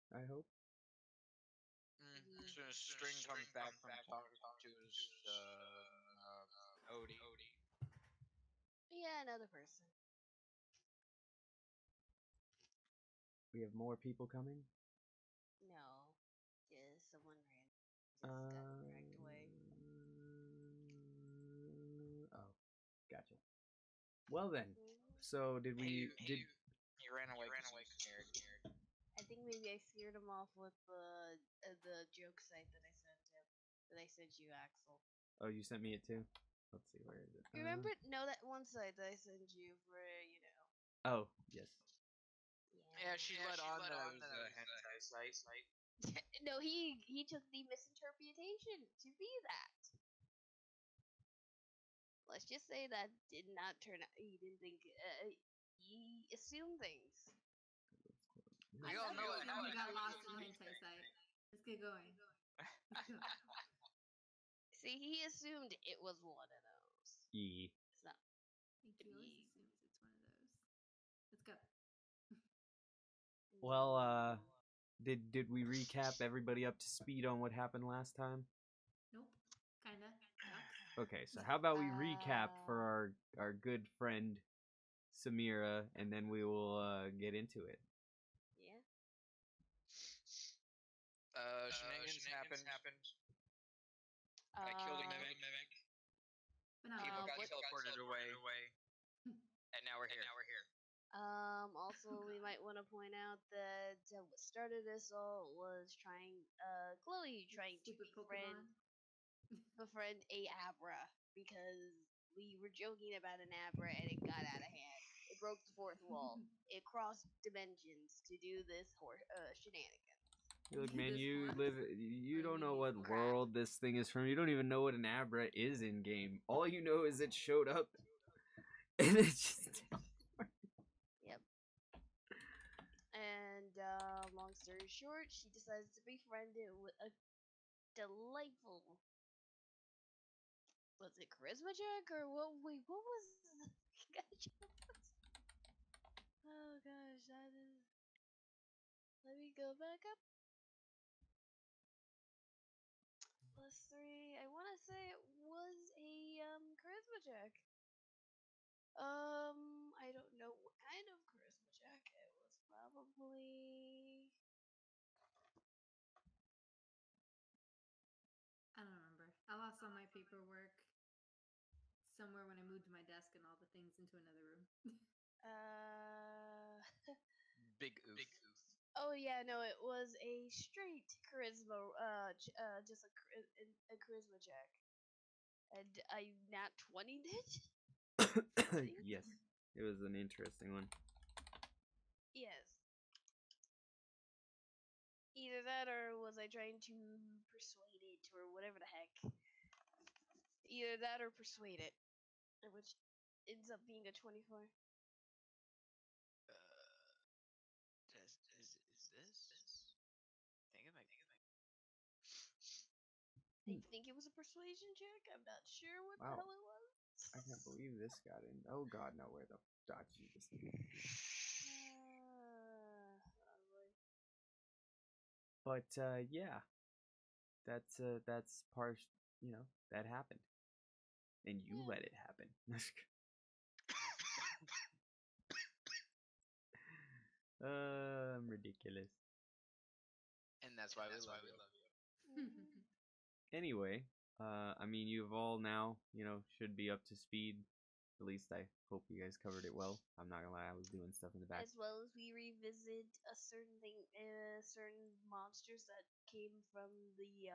I hope. As soon as String comes back from talking to his Odie. Yeah, another person. We have more people coming. No, just someone random. Just got dragged away. Oh, gotcha. Well then, so did we? He ran away because he was scared. I think maybe I scared him off with the joke site that I sent him. That I sent you, Axel. Oh, you sent me it too. Let's see, where is it? You remember? No, that one site that I sent you for Oh, yes. Yeah, she let on that it was a hentai site. No, he took the misinterpretation to be that. Let's just say that did not turn out. He didn't think. He assumed things. We all know it. You got lost in the hentai site. Let's get going. Let's go. See, he assumed it was one of those. E. It's not. I think he always assumes it's one of those. Let's go. Well, did we recap everybody up to speed on what happened last time? Nope. Kinda. Okay, so how about we recap for our good friend Samira, and then we will get into it. Yeah. Shenanigans happened. I killed a mimic. People got teleported away. And now we're here. Also, we might want to point out that what started this all was Chloe trying to befriend a Abra because we were joking about an Abra and it got out of hand. It broke the fourth wall. It crossed dimensions to do this shenanigans. Look, man, you don't know what world this thing is from. You don't even know what an Abra is in game. All you know is it showed up, and it's just. Yep. And long story short, she decides to befriend it with a delightful. Was it charisma check or what? Wait, what was? Oh gosh, that is. Let me go back up. +3. I want to say it was a charisma check. I don't know what kind of charisma check. It was probably. I don't remember. I lost all my paperwork somewhere when I moved my desk and all the things into another room. Big oof. Oh yeah, no, it was a straight charisma. Just a charisma check, and I nat 20'd it. Yes, it was an interesting one. Yes. Either that or was I trying to persuade it or whatever the heck. Either that or persuade it, which ends up being a 24. Is this? I think it was a persuasion check. I'm not sure what the hell it was. I can't believe this got in. Oh god, no, where the dot Jesus. But yeah, that's part. That happened, and you let it happen. I'm ridiculous. And that's why we love you. Anyway, I mean, you've all now, should be up to speed. At least I hope you guys covered it well. I'm not gonna lie, I was doing stuff in the back. As well as we revisit a certain thing, certain monsters that came from the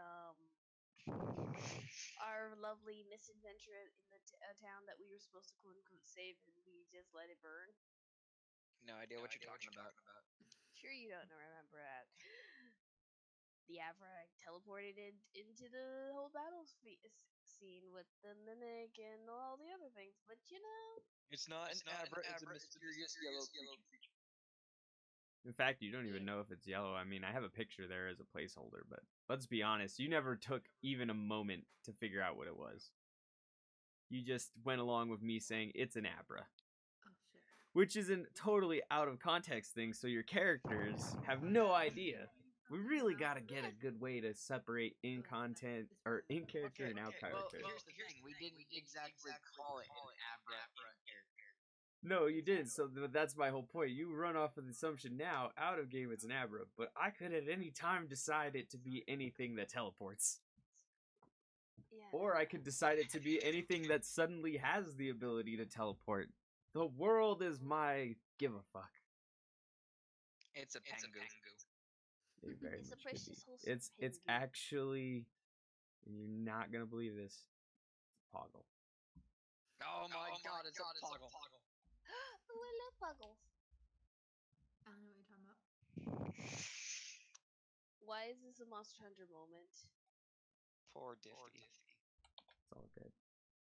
our lovely misadventure in the town that we were supposed to quote unquote save, and we just let it burn. No idea what you're talking about. Sure, you don't remember that. The Avra teleported into the whole battle scene with the mimic and all the other things, but it's not an Abra, it's a mysterious yellow creature. In fact, you don't even know if it's yellow. I mean, I have a picture there as a placeholder, but let's be honest, you never took even a moment to figure out what it was. You just went along with me saying it's an Abra. Oh, shit. Which is a totally out of context thing, so your characters have no idea. We really got to get a good way to separate in content or in character and out Well, character. here's the thing. We didn't exactly call it an Abra in character. No, you didn't. So that's my whole point. You run off of the assumption now, out of game it's an Abra, but I could at any time decide it to be anything that teleports. Yeah. Or I could decide it to be anything that suddenly has the ability to teleport. The world is my give a fuck. It's a Pengu. It very It's a much could precious, be. wholesome It's penguin. actually, and you're not gonna believe this, it's Poggle. Oh my god, it's a Poggle. Oh, I love puggles. I don't know what you're talking about. Why is this a Monster Hunter moment? Poor Dffy. It's all good.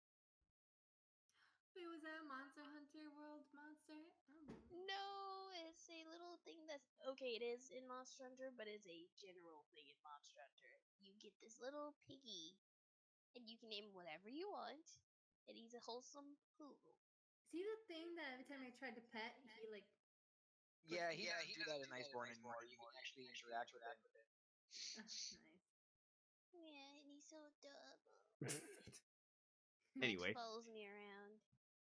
Wait, was that Monster Hunter World Monster? Oh. No, it's a little thing that's okay. It is in Monster Hunter, but it's a general thing in Monster Hunter. You get this little piggy, and you can name him whatever you want, and he's a wholesome poodle. See the thing that every time I tried to pet, he like. Yeah, he doesn't do that in Iceborne anymore. You can actually interact with him. Nice. Yeah, and he's so adorable. Anyway. He follows me around.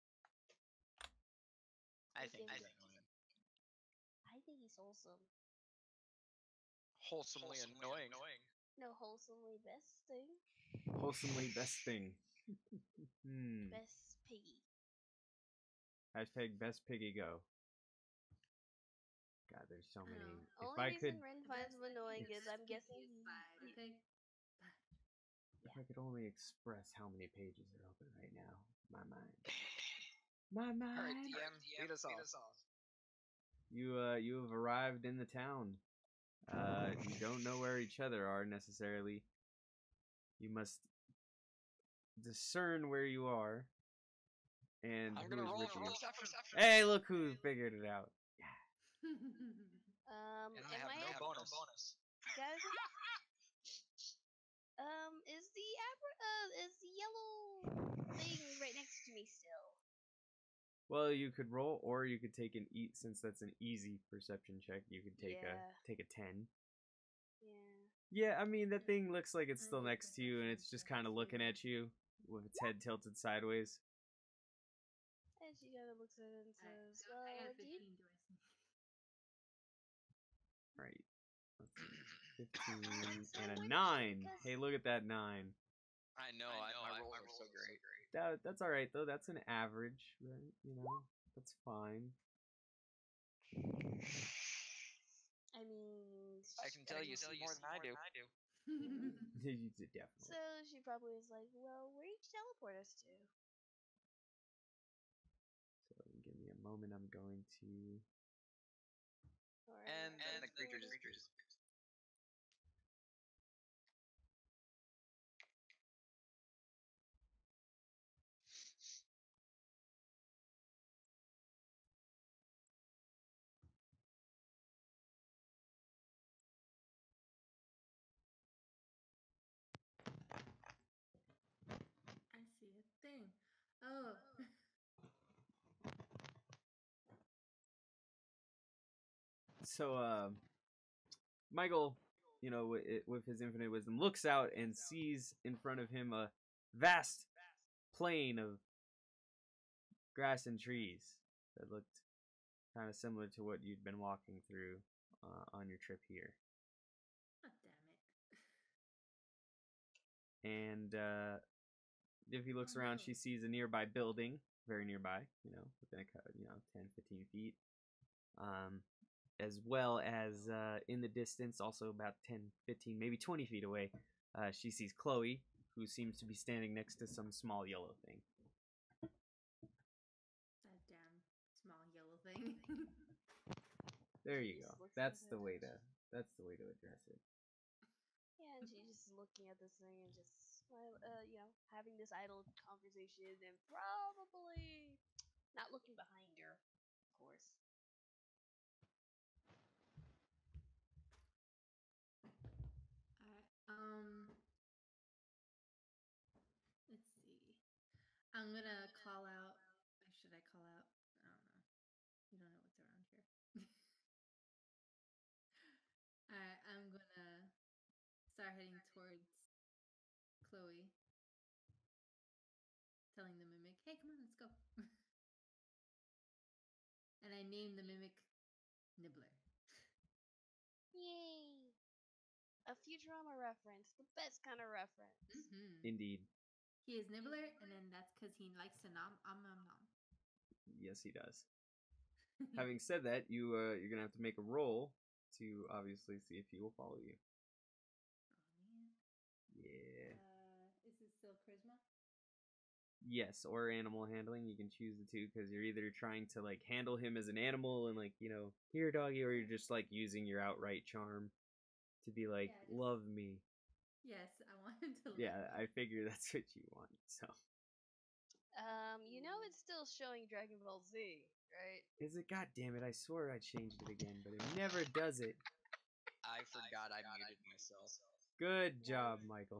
I think I he's think- annoying. I think he's wholesome. Wholesomely annoying. No, wholesomely best thing. Wholesomely best thing. Best piggy. Hashtag best piggy go. God, there's so many. If Only I reason could, Ren finds him annoying is I'm guessing he. Okay. if I could only express how many pages are open right now, my mind. My mind. Alright, DM, lead us off. You have arrived in the town. You don't know where each other are necessarily. You must discern where you are and I'm who gonna is roll with for you. perception. Hey, look who figured it out. And I Am have I no at- bonus. Guys, is the is the yellow thing right next to me still? Well, you could roll, or you could take an since that's an easy perception check. You could take Yeah. a 10. Yeah. Yeah, I mean that thing looks like it's I still do next to you, and it's just kind of looking at you with its head tilted sideways. And she kind of looks at it and Alright, says, so I got a do you 15. Do I see? Right. Let's see. 15 and a 9. Hey, look at that 9. I know, my rolls are so great. That's all right though. That's an average, right? You know, that's fine. I mean, I can tell you see more than I do. You did definitely. so she probably was like, well, where did you teleport us to? So give me a moment. I'm going to. Or, And the creature just I see a thing. Oh. So, Michael, you know, with his infinite wisdom, looks out and sees in front of him a vast plain of grass and trees that looked kind of similar to what you'd been walking through on your trip here. Oh, damn it. And if he looks around, she sees a nearby building, very nearby, you know, within 10, 15 feet. As well as in the distance, also about 10, 15, maybe 20 feet away, she sees Chloe, who seems to be standing next to some small yellow thing. That damn small yellow thing. There She you just go. looks That's at the it. way to address it. Yeah, and she's just looking at this thing and just, having this idle conversation and probably not looking behind her, of course. Alright, let's see. I'm gonna call out. Or should I call out? I don't know. You don't know what's around here. Alright, I'm gonna start heading towards Chloe, telling the mimic, "Hey, come on, let's go." And I name the mimic Nibbler. Yay! A Futurama reference, the best kind of reference. Indeed. He is Nibbler, and then that's because he likes to nom. Yes, he does. Having said that, you're gonna have to make a roll to obviously see if he will follow you. Oh man. Yeah. Is this still charisma? Yes, or animal handling. You can choose the two because you're either trying to like handle him as an animal and like, you know, here doggy, or you're just like using your outright charm to be like, love me. Yes, I want him to. Yeah, I figure that's what you want. So. You know it's still showing Dragon Ball Z, right? Is it? God damn it! I swore I changed it again, but it never does it. I forgot I muted myself. Good job, Michael.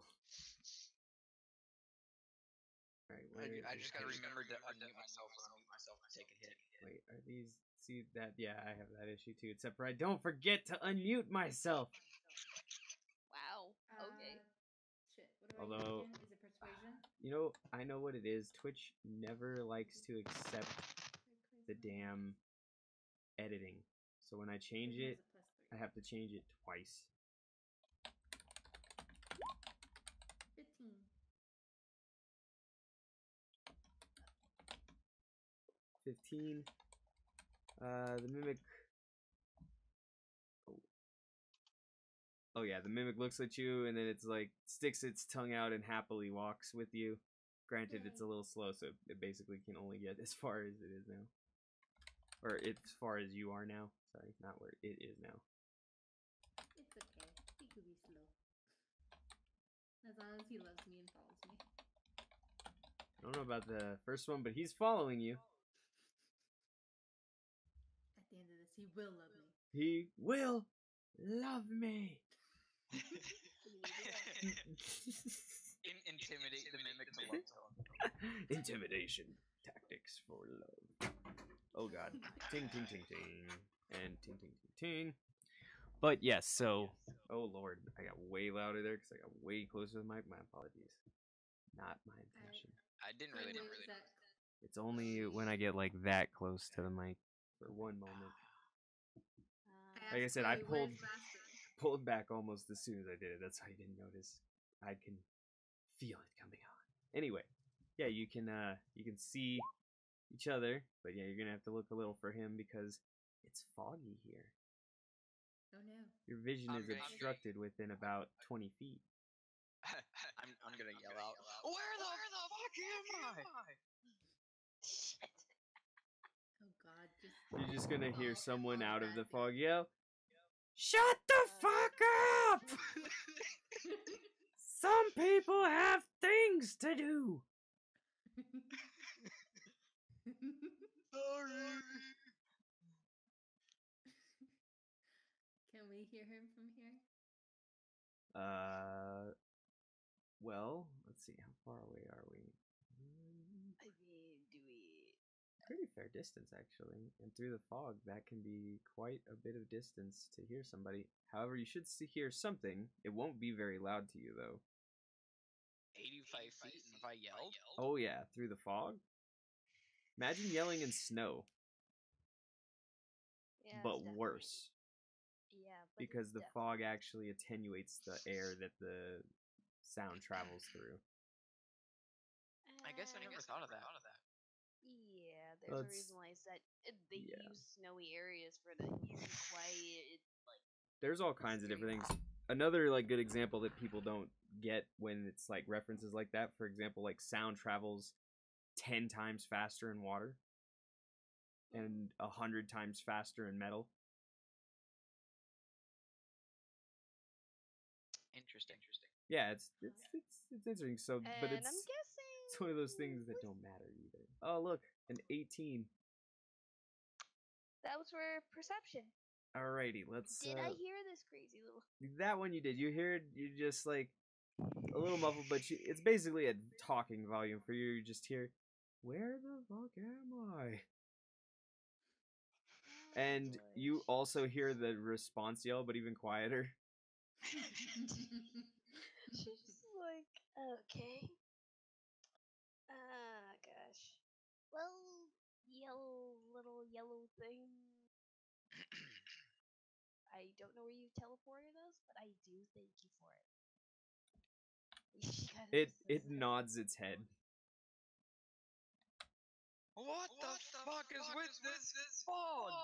Alright, I just gotta remember to unmute myself or unmute myself to take a hit. Wait, are these... See that? Yeah, I have that issue too, except for I don't forget to unmute myself! Wow, okay. Shit, what do Although, I use again? Is it persuasion? you know, I know what it is. Twitch never likes to accept the damn editing. So when I change it, I have to change it twice. 15. 15. The mimic... Oh yeah, the mimic looks at you and then it's like sticks its tongue out and happily walks with you. Granted, it's a little slow, so it basically can only get as far as it is now. Or as far as you are now. Sorry, not where it is now. It's okay. He could be slow. As long as he loves me and follows me. I don't know about the first one, but he's following you. At the end of this, he will love me. He will love me. Intimidate the mimic to love tone. Intimidation tactics for love. Oh god. Ting ting ting ting. And ting ting ting ting. But yes, so oh lord, I got way louder there because I got way closer to the mic. My apologies. Not my intention. I didn't really know. It's only when I get like that close to the mic for one moment. Like I said, I pulled back almost as soon as I did it. That's why you didn't notice. I can feel it coming on. Anyway, yeah, you can see each other, but yeah, you're gonna have to look a little for him because it's foggy here. Oh no. Your vision is obstructed within about 20 feet. I'm gonna yell out. Where the fuck am I? Shit. Oh god, You're just gonna hear someone out of the fog yell, "Shut the fuck up! Some people have things to do." Sorry. Can we hear him from here? Well, let's see, how far away are we? I mean, do we... Pretty fair distance, actually. And through the fog, that can be quite a bit of distance to hear somebody. However, you should hear something. It won't be very loud to you, though. 85 feet, and if I yelled? Oh, yeah, through the fog? Imagine yelling in snow. Yeah, but it's worse. Yeah, but Because it's the fog actually attenuates the air that the sound travels through. I guess I never thought of that. Yeah, there's a reason why it's that they use snowy areas for the easy, quiet, like... There's all kinds of different things. Another like good example that people don't get when it's like references like that, for example, like sound travels 10 times faster in water and 100 times faster in metal. Interesting. Yeah, it's interesting. So, but And it's I'm guessing it's one of those things that don't matter either. Oh, look, an 18. that was for perception. Alrighty, let's. Did I hear this crazy little? That one you did. You hear it. You just like a little muffled, but it's basically a talking volume for you. You just hear, "Where the fuck am I?" And you also hear the response yell, but even quieter. She's just like, okay. Ah, gosh. Well, little yellow thing. I don't know where you teleported us, but I do thank you for it. She kinda It says that. nods its head. What the fuck is with this fog?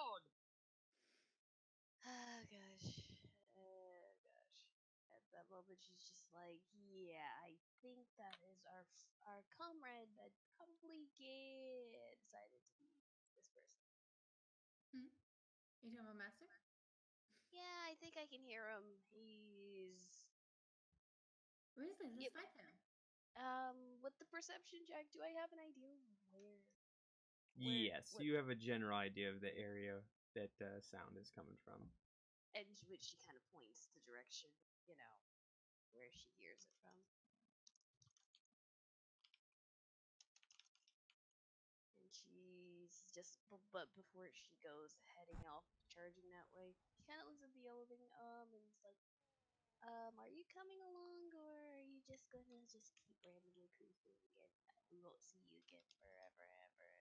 Oh gosh. Oh gosh. At that moment, she's just like, yeah, I think that is our comrade that probably decided to be this person. You talking about Master? Yeah, I think I can hear him. Where is he? Let's Yep. fight him. With the perception check, do I have an idea where? Yes, what- you have a general idea of the area that sound is coming from. And which she kind of points the direction, where she hears it from. And she's just, but before she goes heading off, charging that way, she kind of looks at the yellow thing, and it's like, are you coming along, or are you just gonna just keep randomly cruising again? We won't see you again forever, ever.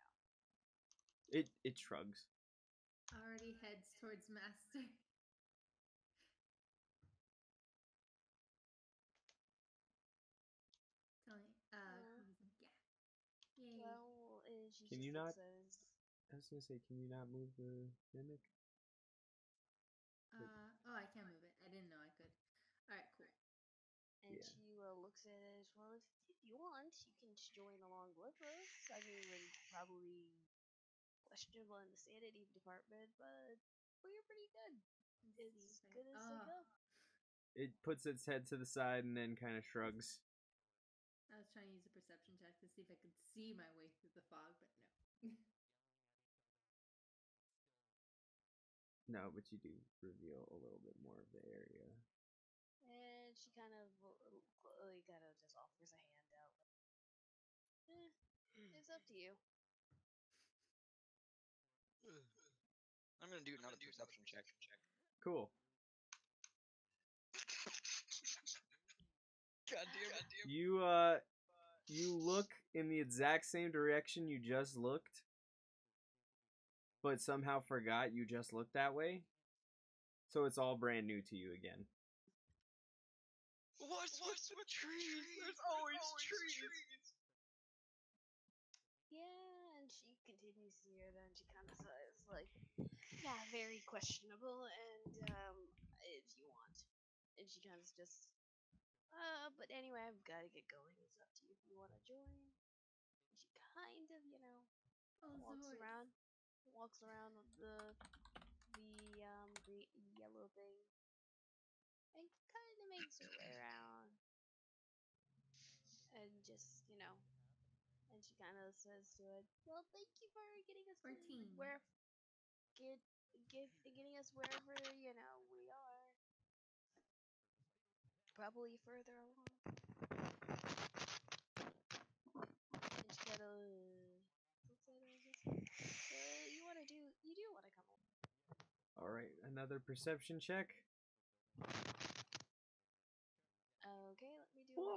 It shrugs. Already heads towards Master. Tell me. Yeah. Yay. Well, she Can just you looks not- at us. I was gonna say, can you not move the mimic? Oh, I can move it. I didn't know I could. Alright, cool. And Yeah. she looks at it as well. If you want, you can just join along with us. I mean, we're probably questionable in the sanity department, but we're pretty good. Let's As see if good as they go. It puts its head to the side and then kind of shrugs. I was trying to use a perception check to see if I could see my way through the fog, but no. No, but you do reveal a little bit more of the area. And she kind of just offers a hand out. It's up to you. I'm gonna do another perception check. Cool. God damn it. You look in the exact same direction you just looked, but somehow forgot you just looked that way. So it's all brand new to you again. What's with trees? There's always trees. Yeah, and she continues to hear that, and she kind of says, like, yeah, very questionable, and, if you want. And she kind of just, but anyway, I've got to get going. It's up to you if you want to join. And she kind of, walks around the yellow thing, and kind of makes her way around. And just, and she kind of says to it, well, thank you for getting us 14. getting us wherever, we are. Probably further along. And she kind of looks at it and just, you do want to come along. Alright, another perception check. Okay, let me do one.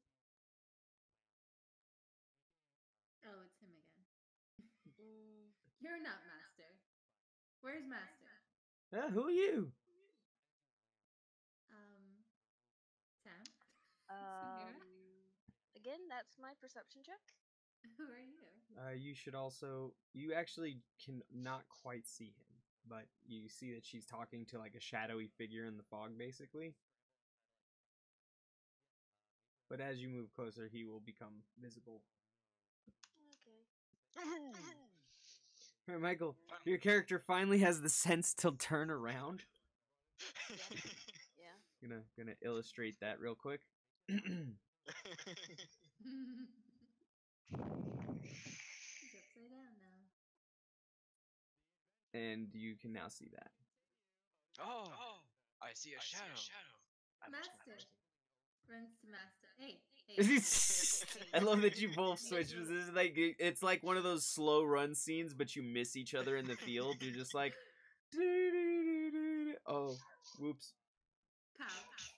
Oh, it's him again. You're not Master. Where's Master? Who are you? Sam? Again, that's my perception check. Who are you? You should also... You actually can not quite see him, but you see that she's talking to like a shadowy figure in the fog, basically. But as you move closer, he will become visible. Okay. Alright, Michael, your character finally has the sense to turn around. Yeah. Gonna illustrate that real quick. He's upside down now. And you can now see that. Oh, I see a shadow. Master. Runs to Master. Hey. I love that you both switched. This is like, it's like one of those slow run scenes, but you miss each other in the field. You're just like, oh, whoops. pouch.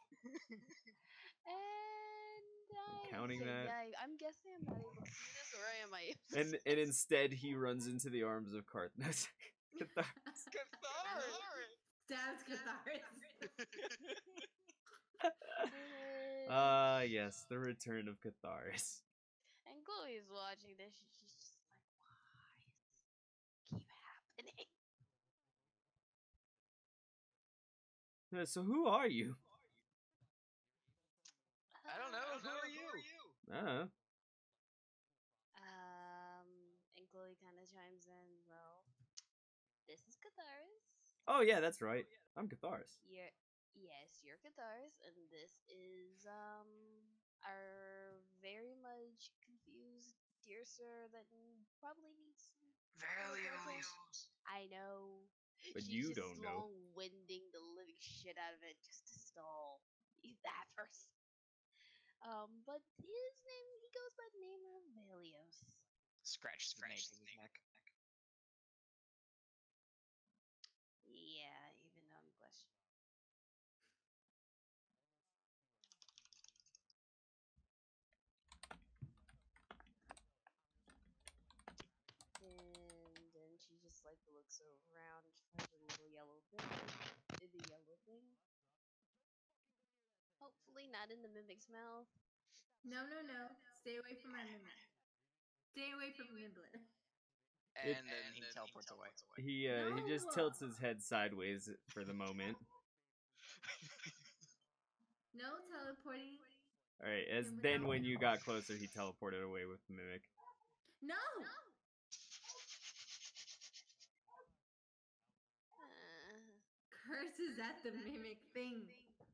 And Counting that. Yeah, I'm guessing I'm not able to see this, or am I? And instead he runs into the arms of Karth. Stabs Catharus. Yes, the return of Catharus. And Chloe's watching this, and she's just like, why does this keep happening? So who are you? I don't know. Who are you? And Chloe kind of chimes in, well, this is Catharus. Oh yeah, that's right. I'm Catharus. You're Catharus, and this is, our very much confused dear sir that probably needs some Values. I know. But She's you just don't know. long-winding the living shit out of it just to stall that person. But his name, he goes by the name of Valios. Scratch the nape of his neck. Yeah, even though I'm questioning. And then she just like looks around, finds a little yellow thing. The yellow thing. Hopefully not in the mimic's mouth. No. Stay away from my mimic. Stay away from Nibbler. And then he teleports away. He just tilts his head sideways for the moment. No teleporting. All right, then when you got closer, he teleported away with the mimic. No. Curses at the mimic thing.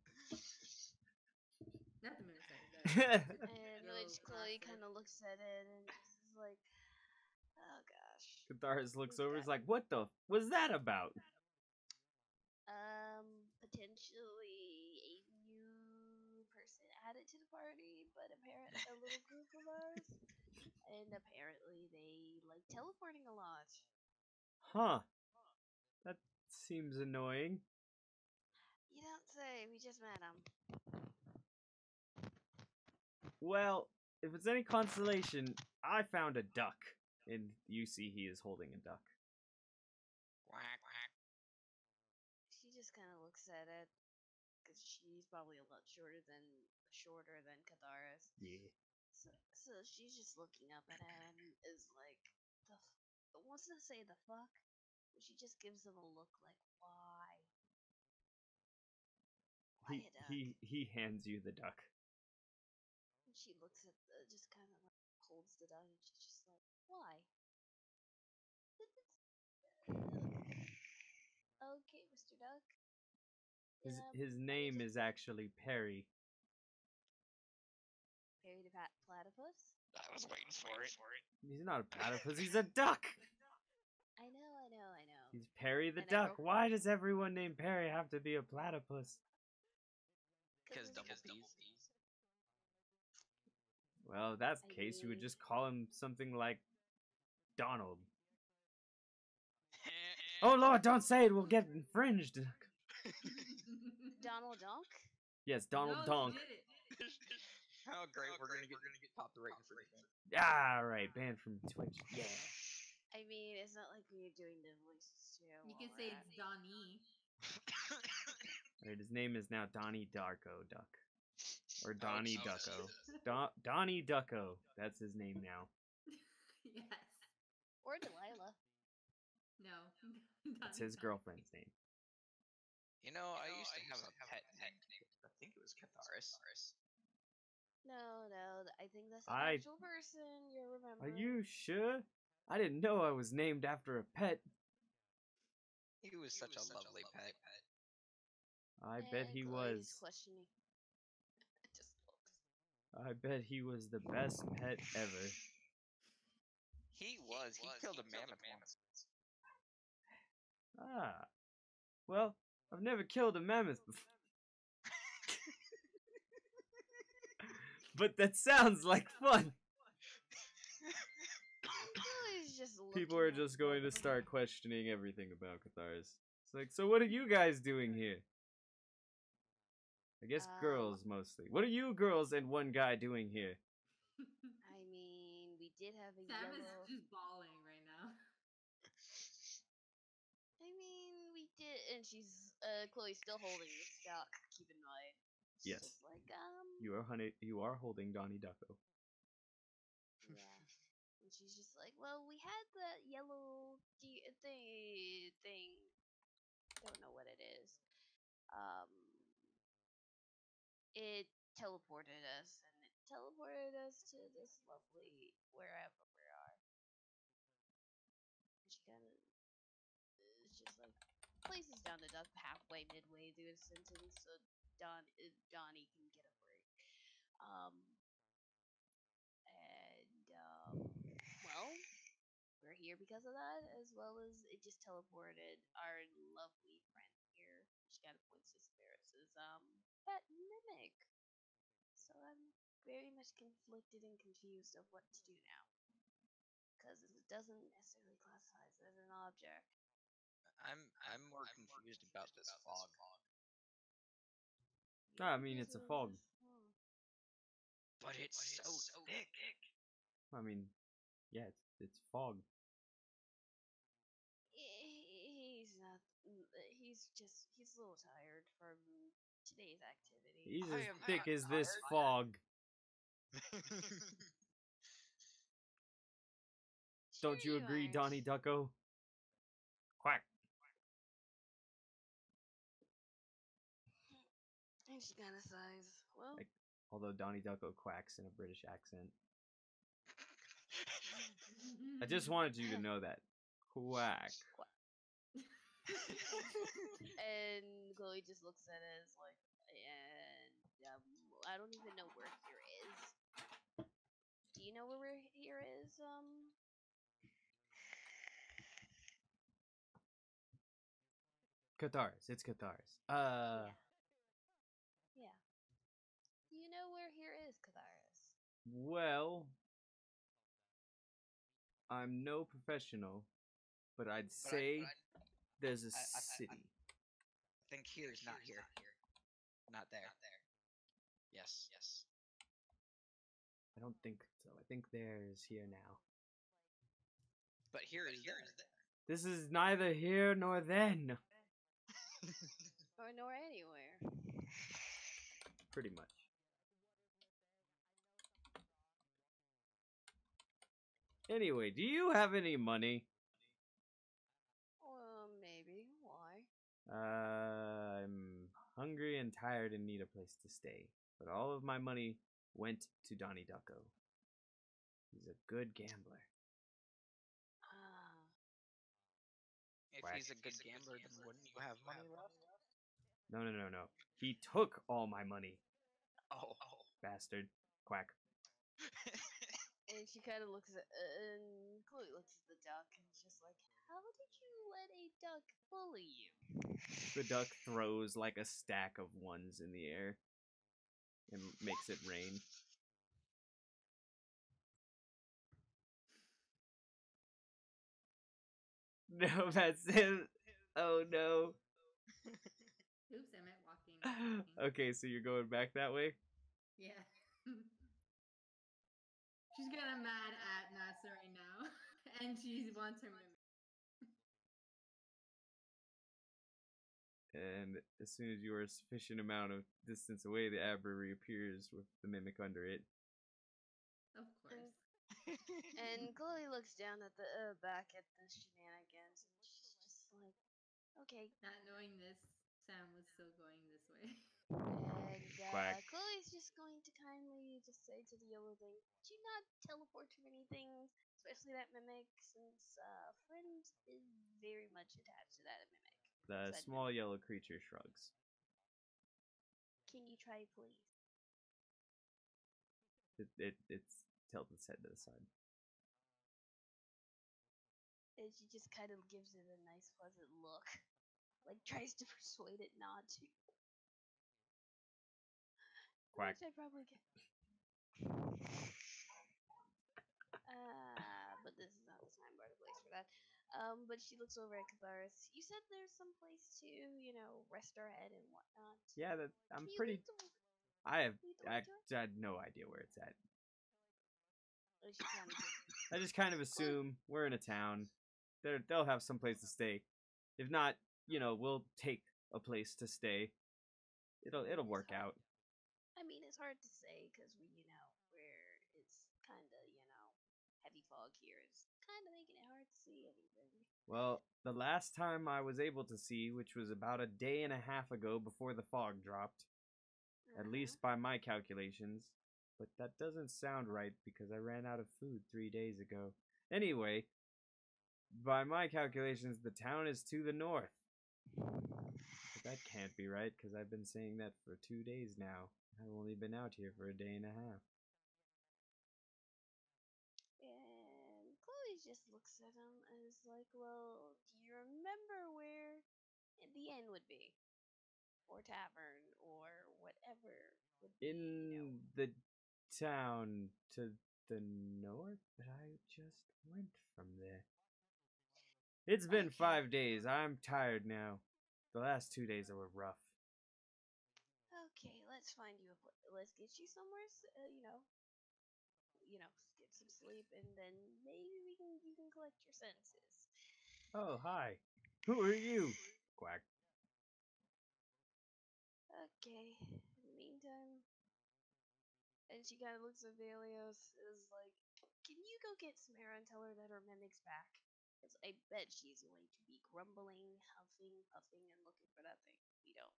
Not the mimic thing. And Chloe kind of looks at it and just is like, oh gosh. Catharus looks over, is like, what the was that about? Potentially a new person added to the party, but apparently a little group of us. And apparently they like teleporting a lot. Huh. That seems annoying. You don't say, we just met him. Well, if it's any consolation, I found a duck. And you see he is holding a duck. Quack, quack. She just kind of looks at it, because she's probably a lot shorter than Catharus. Yeah. So she's just looking up at him and is like, wants to say the fuck, but she just gives him a look like, why? Why a duck? He hands you the duck. And she looks at just kind of like holds the duck and she's just like, why? Okay, Mr. Duck. His name is actually Perry. Perry the Platypus? I was waiting for it. He's not a platypus, he's a duck! I know. He's Perry the And duck. Why does everyone named Perry have to be a platypus? Because double P's. Well, if that's the case, you would just call him something like Donald. Oh lord, don't say it, we'll get infringed. Donald Dunk? Yes, Donald No, Donk. you did it. How great, we're gonna get copyright infringement. Ah, right, banned from Twitch. Yeah. I mean, it's not like we're doing the voices too. You can say it's Donnie. Alright, his name is now Donnie Darko Duck. Or Donnie Oh, Jesus. Ducko. Donnie Ducko. That's his name now. Yes. Or Delilah. No. That's his girlfriend's name. You know, I used to have a pet named, I think it was Catharus. No, I think that's an actual person you're remembering. Are you sure? I didn't know I was named after a pet. He was such a lovely pet. I bet he Chloe's was. questioning. Just looks. I bet he was the best pet ever. He was. He killed a mammoth once. Ah. Well, I've never killed a mammoth before. But that sounds like fun. People are just going to start questioning everything about Catharus. It's like, so what are you guys doing here? guess girls mostly. What are you girls and one guy doing here? I mean, we did have a Sam yellow. is just bawling right now. I mean, we did, and she's Chloe's still holding the stock. Keep in mind. It's Yes. just like You are holding Donnie Ducko. yeah. And she's just like, well, we had that yellow thing. Don't know what it is. It teleported us, and it teleported us to this lovely wherever we are. And she kind of is just like places down the duck halfway, midway through the sentence, so Donnie can get a break. Well, we're here because of that, as well as it just teleported our lovely friend here. She kind of points to Sparrow's pet mimic. So I'm very much conflicted and confused of what to do now, because it doesn't necessarily classify as an object. I'm more confused about this fog. I mean, it's a fog. But it's so thick. I mean, yeah, it's fog. He's not. He's a little tired from today's activity. He's I as am thick not as this tired. fog. Don't you agree, aren't. Donnie Ducko? Quack. And she kind of sighs. Well, Like, although Donnie Ducko quacks in a British accent. I just wanted you to know that. Quack. and Chloe just looks at it as like, and I don't even know where here is. Do you know where here is? Cathar's. It's Cathar's. Yeah. Do you know where here is, Catharus? Well, I'm no professional, but I'd say there's a city. I think here is not here. Not there. Yes. I don't think so. I think there's here now. But here is there. This is neither here nor then. Or nor anywhere. Pretty much. Anyway, do you have any money? Maybe. Why? I'm hungry and tired and need a place to stay. But all of my money went to Donnie Ducko. He's a good gambler. If Quack. he's a good gambler, then wouldn't you have money left? No. He took all my money. Oh. Bastard. Quack. And she kind of looks at, and Chloe looks at the duck and is just like, how did you let a duck bully you? The duck throws like a stack of ones in the air and makes it rain. No, that's him. Oh no. Oops, I meant walking. Okay, so you're going back that way? Yeah. She's kind of mad at Nasa right now, and she wants her mimic. And as soon as you are a sufficient amount of distance away, the Abra reappears with the mimic under it. Of course. And Chloe looks down at the back at the shenanigans, and she's just like, okay. Not knowing this, Sam was still going this way. And Quack. Chloe's just going to kindly just say to the yellow thing, "Do you not teleport too many things, especially that mimic, since friend is very much attached to that mimic." The Said small mimic. yellow creature shrugs. Can you try, please? It's tilted its head to the side. And she just kind of gives it a nice, pleasant look, like tries to persuade it not to. Quack. Which I probably get. But this is not the time or the place for that. But she looks over at Katharis. You said there's some place to, rest our head and whatnot. Yeah, that I'm Can you pretty. lead the, I have lead the way to it? I had no idea where it's at. Or she kind of I just kind of assume we're in a town. They'll have some place to stay. If not, we'll take a place to stay. It'll work out. I mean, it's hard to say because where it's kind of, heavy fog here is kind of making it hard to see anything. Well, the last time I was able to see, which was about a day and a half ago before the fog dropped, at least by my calculations, but that doesn't sound right because I ran out of food 3 days ago. Anyway, by my calculations, the town is to the north. But that can't be right because I've been saying that for 2 days now. I've only been out here for a day and a half. And Chloe just looks at him and is like, well, do you remember where the inn would be? Or tavern, or whatever would be, In the town to the north, but I just went from there. It's been 5 days. I'm tired now. The last 2 days were rough. Okay, let's find you let's get you somewhere, get some sleep, and then maybe you can collect your senses. Oh, hi. Who are you? Quack. Okay. In the meantime, and she kind of looks at Valios, is like, "Can you go get Samara and tell her that her mimic's back? Because I bet she's going to be grumbling, huffing, puffing, and looking for that thing. We don't.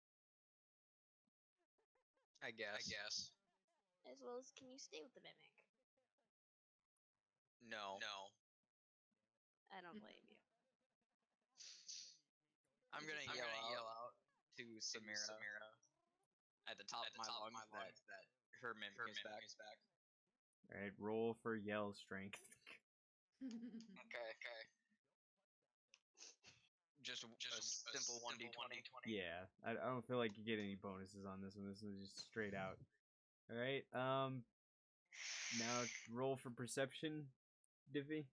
I guess. As well as, can you stay with the mimic? No. I don't blame you. I'm gonna yell out to Samira at the top of my lungs that her mimic is back. Alright, roll for yell strength. Okay. Just a simple 1d20. Yeah, I don't feel like you get any bonuses on this one. This one's just straight out. Alright, now roll for perception, Dffy.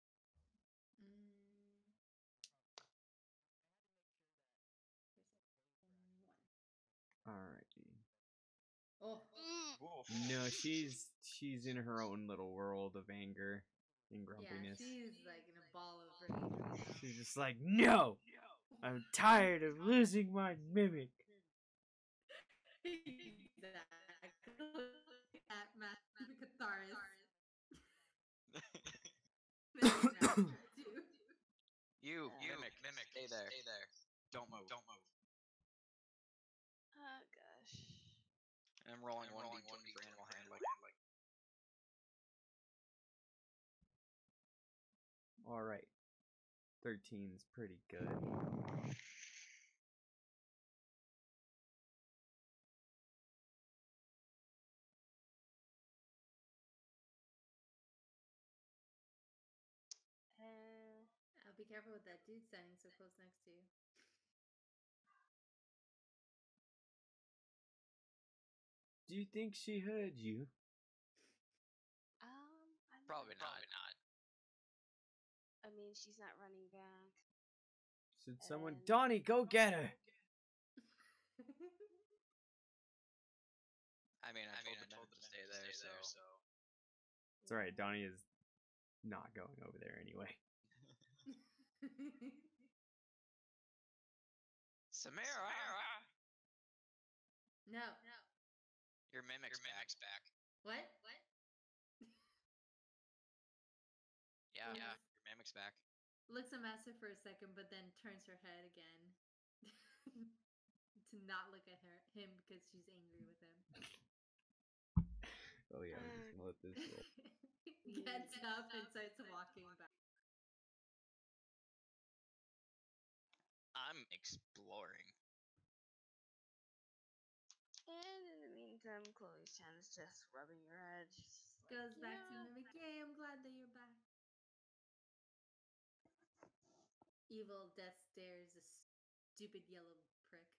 Alrighty. Oh. No, she's in her own little world of anger and grumpiness. Yeah, she's like in a ball of rage right now. She's just like, no! I'm tired of losing my mimic. At Master Catharis. You mimic, stay there. Don't move. Oh gosh. And I'm rolling 1d20 for animal handling. Alright. 13's pretty good. Be careful with that dude standing so close next to you. Do you think she heard you? Probably not. I mean, she's not running back. Should someone... Donnie, go get her! I told them to stay there, so... It's alright, Donnie is not going over there anyway. Samara! No. Your mimic's back. What? Yeah, your mimic's back. Looks at Master for a second, but then turns her head again to not look at him because she's angry with him. Oh yeah, I'm just gonna let this roll. Gets up and starts walking back. I'm exploring. And in the meantime, Chloe's Chan's just rubbing her head. She's just Goes like, back to Mimic. Yay, I'm glad that you're back. Evil death stares a stupid yellow prick.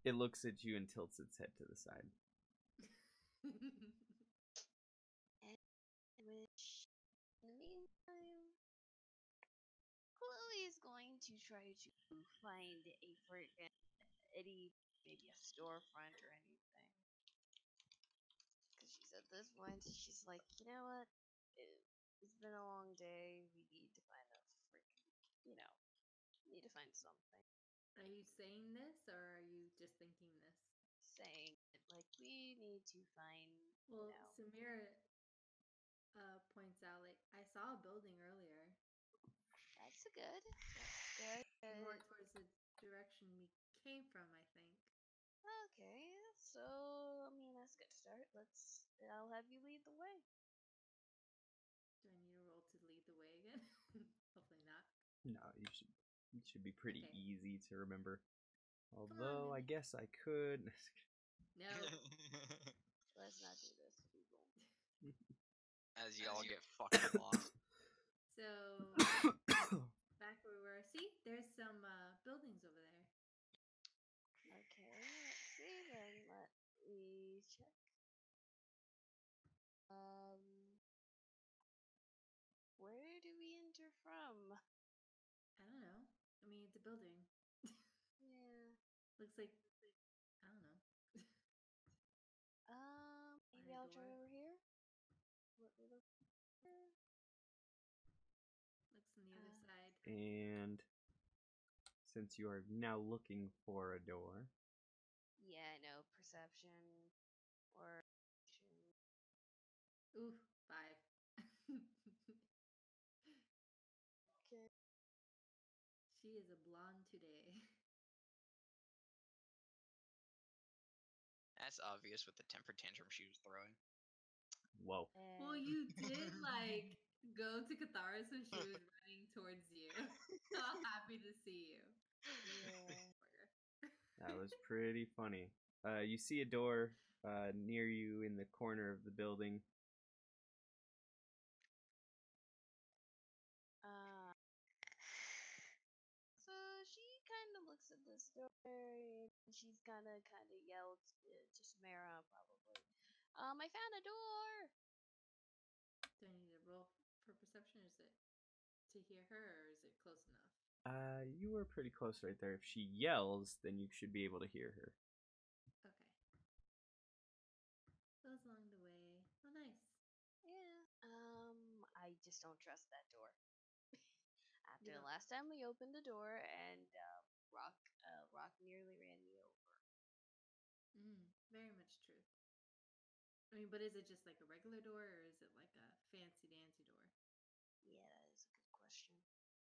It looks at you and tilts its head to the side. Which, in the meantime, Chloe is going to try to find a freaking maybe a storefront or anything. Because she's at this point, she's like, you know what? It's been a long day. We need to find a freaking, need to find something. Are you saying this, or are you just thinking this? Saying it, like, we need to find. Well, Samira points out, like, I saw a building earlier. That's good. That's good. More towards the direction we came from, I think. Okay, so I mean that's a good start. I'll have you lead the way. Do I need a roll to lead the way again? Hopefully not. No, it should be pretty Okay. easy to remember. on, Although I Mimi. guess I could. No. Let's not do this, people. As y'all get fucking lost. So, back where we were. See, there's some buildings over there. Okay, let's see then. Let me check. Where do we enter from? I don't know. I mean, it's a building. Yeah. Looks like, I don't know. Maybe a I'll try door. over here. Let me look here. Looks on the other side. And since you are now looking for a door, Yeah, no perception or. Ooh, 5. Okay. She is a blonde today. That's obvious with the temper tantrum she was throwing. whoa. Well, you did go to Cathar's when she was running towards you. So happy to see you. Yeah. That was pretty funny. You see a door near you in the corner of the building. So she kind of looks at this door, and she's gonna kind of yell to Samara, probably. I found a door. Do I need to roll for perception? Is it to hear her, or is it close enough? You were pretty close right there. If she yells, then you should be able to hear her. Okay. Goes along the way. Oh, nice. Yeah. I just don't trust that door. After You the don't- last time we opened the door, and Rock nearly ran me over. Very much true. I mean, but is it just like a regular door, or is it like a fancy dancy door? Yeah, that is a good question.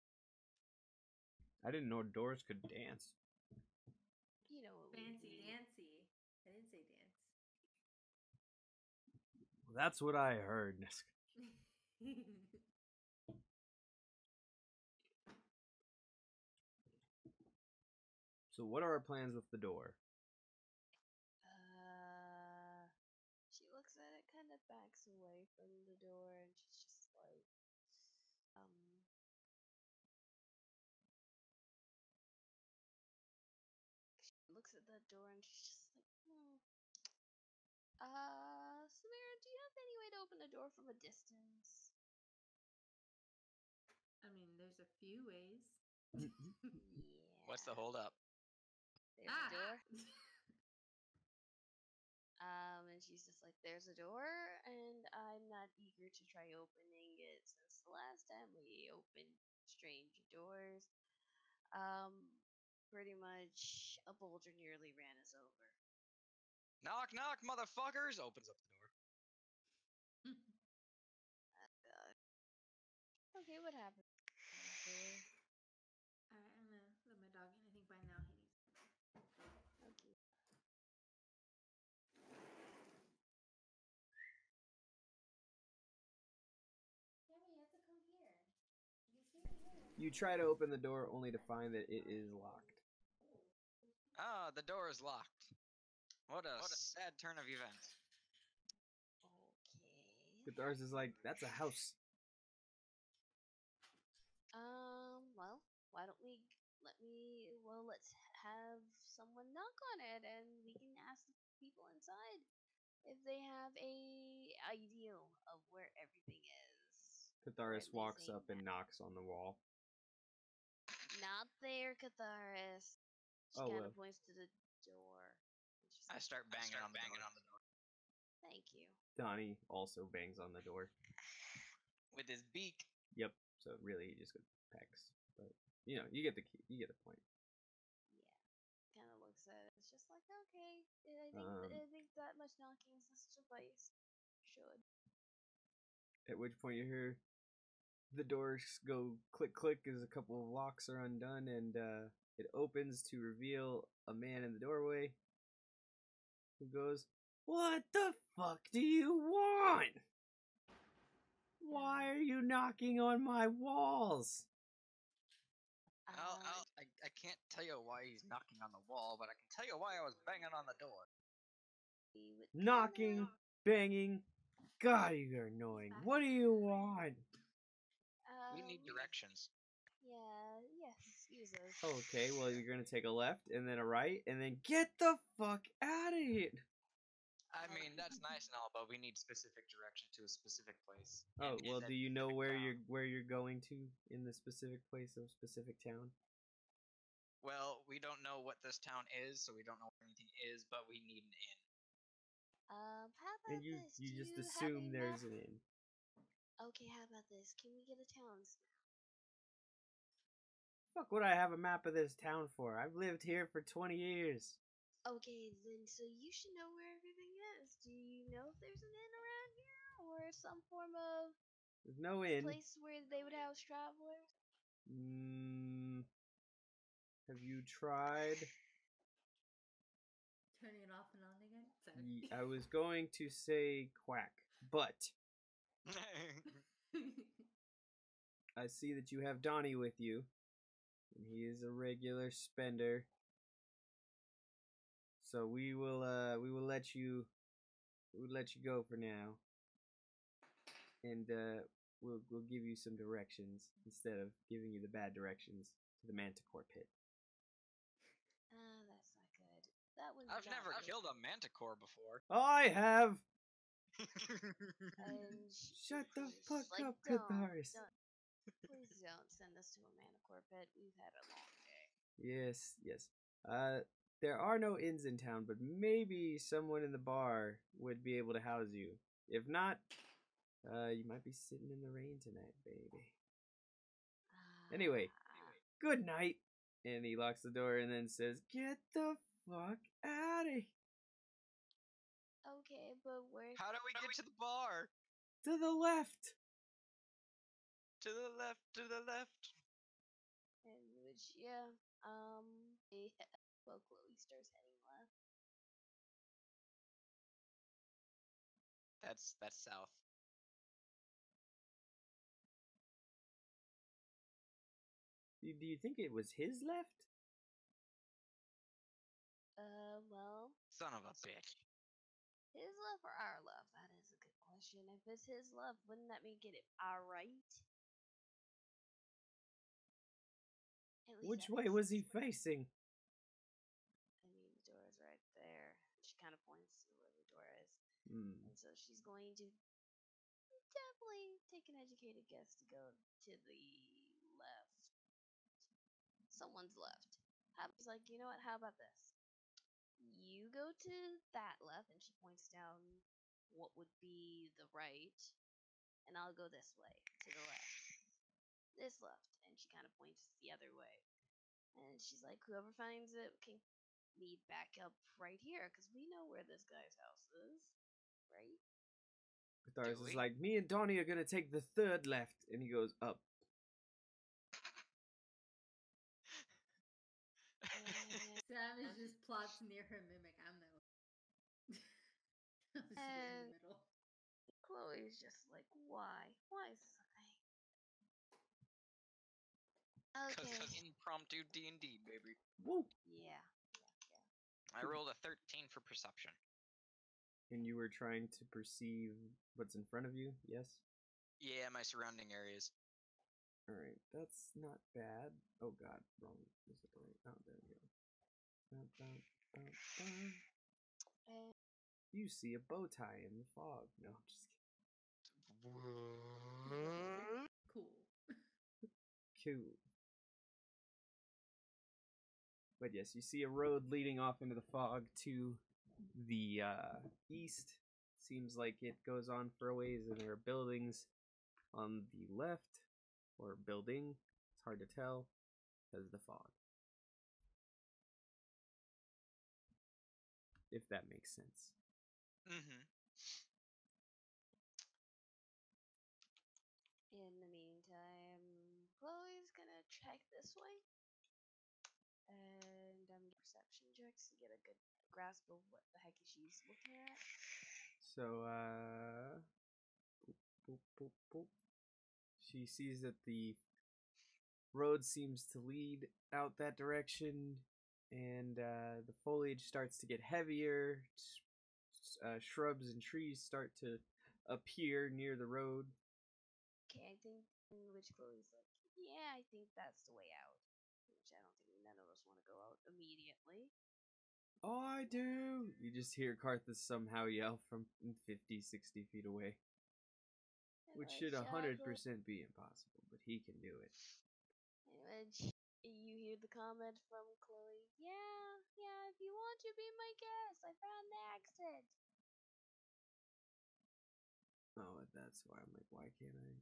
I didn't know doors could dance. You know what? Fancy dancy. I didn't say dance. That's what I heard. So what are our plans with the door? She looks at it, kind of backs away from the door, and she's just like, she looks at that door and she's just like, Samara, do you have any way to open the door from a distance? I mean, there's a few ways. Yeah. What's the holdup? There's a door. And she's just like, there's a door, and I'm not eager to try opening it since the last time we opened strange doors. Pretty much a boulder nearly ran us over. Knock, knock, motherfuckers! Opens up the door. Okay, what happened? Alright, I'm gonna let my dog in. I think by now he needs to go. Okay. Daddy, you have to come here. You try to open the door only to find that it is locked. Ah, the door is locked. What a sad turn of events. Okay. Cathars is like, that's a house. Well, why don't we let's have someone knock on it, and we can ask the people inside if they have a ideal of where everything is. Catharis they walks say up and knocks on the wall. Not there, Catharis. She Oh, kind well. of points to the door. I start banging on the door. Thank you. Donnie also bangs on the door. With his beak. Yep. So really, he just goes pecks. But you know, you get the key. You get the point. Yeah. Kind of looks at it. It's just like, okay, I think that much knocking suffice. Should. At which point you hear the doors go click click as a couple of locks are undone, and it opens to reveal a man in the doorway who goes, "What the fuck do you want? Why are you knocking on my walls?" I can't tell you why he's knocking on the wall, but I can tell you why I was banging on the door. Knocking, banging. God, you're annoying. What do you want? We need directions. Yeah, yes, use those. Okay, well, you're gonna take a left and then a right and then get the fuck out of here. I mean, that's nice and all, but we need specific direction to a specific place. Oh, in well, that do you know specific where town. you're going to in the specific place of specific town? Well, we don't know what this town is, so we don't know where anything is, but we need an inn. How about And you this? you Do just you have assume a there's map? an inn. Okay, how about this? Can we get a town's map? Fuck would I have a map of this town for? I've lived here for 20 years. Okay, then so you should know where everything is. Do you know if there's an inn around here, or some form of There's no inn. place where they would house travelers? Have you tried? Turning it off and on again? Sorry. I was going to say quack, but I see that you have Donnie with you, and he is a regular spender. So we will let you go for now, and we'll give you some directions instead of giving you the bad directions to the Manticore pit. That's not good. That one's I've not never good. killed a manticore before. I have. And Shut the she's fuck like, up, don't, Catharis. please don't send us to a manicore pit. We've had a long day. Yes. There are no inns in town, but maybe someone in the bar would be able to house you. If not, you might be sitting in the rain tonight, baby. Anyway, good night. And he locks the door and then says, "Get the fuck out of here." Okay, but where? How do we get to the bar? To the left. To the left, to the left. And which, well, Chloe starts heading left. That's south. Do you think it was his left? Well, Son of a bitch. his left or our left? That is a good question. If it's his left, wouldn't that make it our right? Which way was he facing? I mean, the door is right there. She kind of points to where the door is. Hmm. And so she's going to definitely take an educated guess to go to the left. Someone's left. She's like, you know what? How about this? You go to that left, and she points down what would be the right, and I'll go this way to the left. This left, and she kind of points the other way. And she's like, whoever finds it can meet back up right here, because we know where this guy's house is, right? Catharis is like, me and Donnie are gonna take the third left, and he goes up. Sam is just plots near her mimic. I'm not. I was just in the middle. Chloe's just like, why? Why is this a thing? Okay. Cause impromptu D&D, baby. Woo! Yeah. I rolled a 13 for perception. And you were trying to perceive what's in front of you, yes? Yeah, my surrounding areas. Alright, that's not bad. Oh god, wrong. Is it right? Oh, there we go. And You see a bow tie in the fog. No, I'm just Cool. kidding. Cool. But yes, you see a road leading off into the fog to the east. Seems like it goes on for a ways, and there are buildings on the left, or building. It's hard to tell because of the fog. If that makes sense. Mm-hmm. in the meantime, Chloe's gonna check this way. And I'm gonna perception checks to get a good grasp of what the heck she's looking at. So, boop, boop, boop, boop. She sees that the road seems to lead out that direction, and the foliage starts to get heavier. Shrubs and trees start to appear near the road. Okay, I think in which Chloe's like, yeah, I think that's the way out. Which I don't think none of us want to go out immediately. Oh, I do! You just hear Karthus somehow yell from 50, 60 feet away. And Which should which, 100% Chloe- be impossible, but he can do it. in which you hear the comment from Chloe, yeah, if you want to be my guest, I found the exit. Oh, that's why I'm like, why can't I?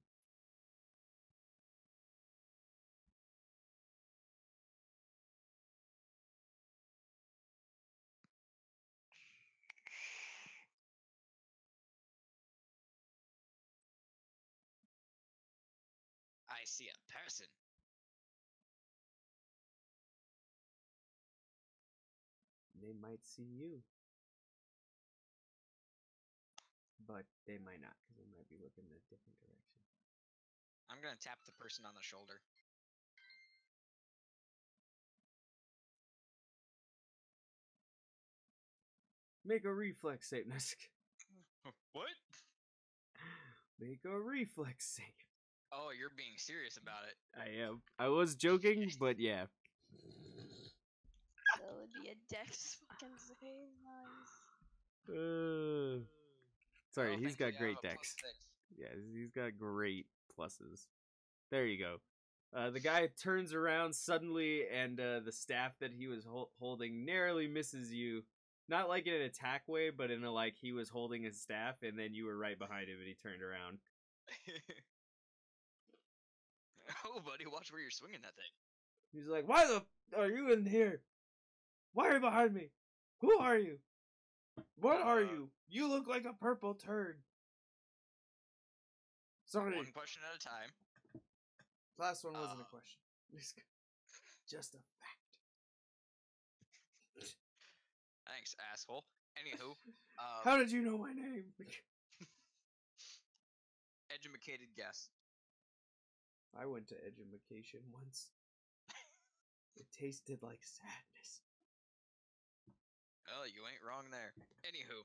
I see a person. They might see you. But they might not, because they might be looking in a different direction. I'm gonna tap the person on the shoulder. Make a reflex save. What? Make a reflex save. Oh, you're being serious about it. I am. I was joking, but yeah. So it'd be a dex fucking save, nice. Sorry, Oh, he's got thankfully I great have a dex. +6. Yeah, he's got great pluses. There you go. The guy turns around suddenly, and the staff that he was holding narrowly misses you. Not like in an attack way, but in a like he was holding his staff, and then you were right behind him, and he turned around. Oh, buddy, watch where you're swinging that thing. He's like, "Why the are you in here? Why are you behind me? Who are you? What are you? You look like a purple turd." Sorry. One question at a time. Last one wasn't a question. Just a fact. Thanks, asshole. Anywho, How did you know my name? educated guess. I went to education once. It tasted like sadness. Oh, you ain't wrong there. Anywho,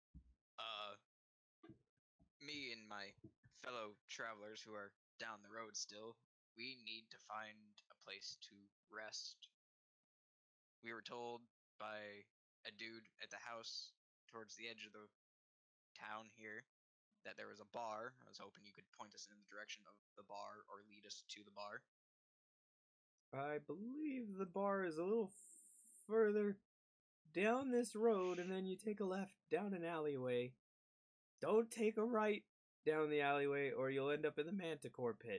me and my fellow travelers who are down the road still, we need to find a place to rest. We were told by a dude at the house towards the edge of the town here that there was a bar. I was hoping you could point us in the direction of the bar or lead us to the bar. I believe the bar is a little further down this road, and then you take a left down an alleyway. Don't take a right down the alleyway, or you'll end up in the Manticore pit.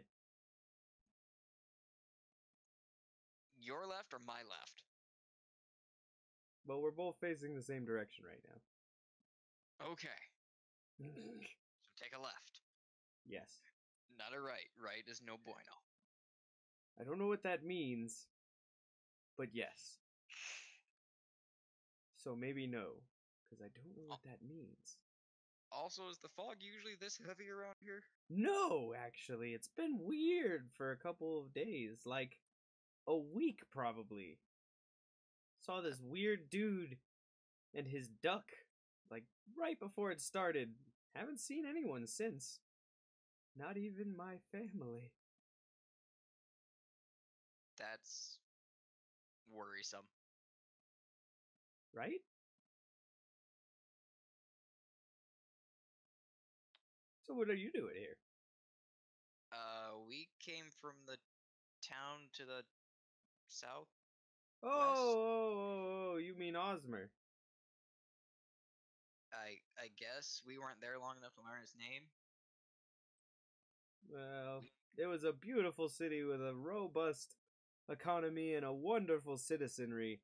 Your left or my left? Well, we're both facing the same direction right now. Okay. So take a left. Yes. Not a right. Right is no bueno. I don't know what that means, but yes. So maybe no, because I don't know what that means. Also, is the fog usually this heavy around here? No, actually, it's been weird for a couple of days, like a week probably. Saw this weird dude and his duck, like right before it started. Haven't seen anyone since. Not even my family. That's worrisome. right? So what are you doing here? We came from the town to the south. Oh, you mean Osmer. I guess we weren't there long enough to learn his name. Well, it was a beautiful city with a robust economy and a wonderful citizenry.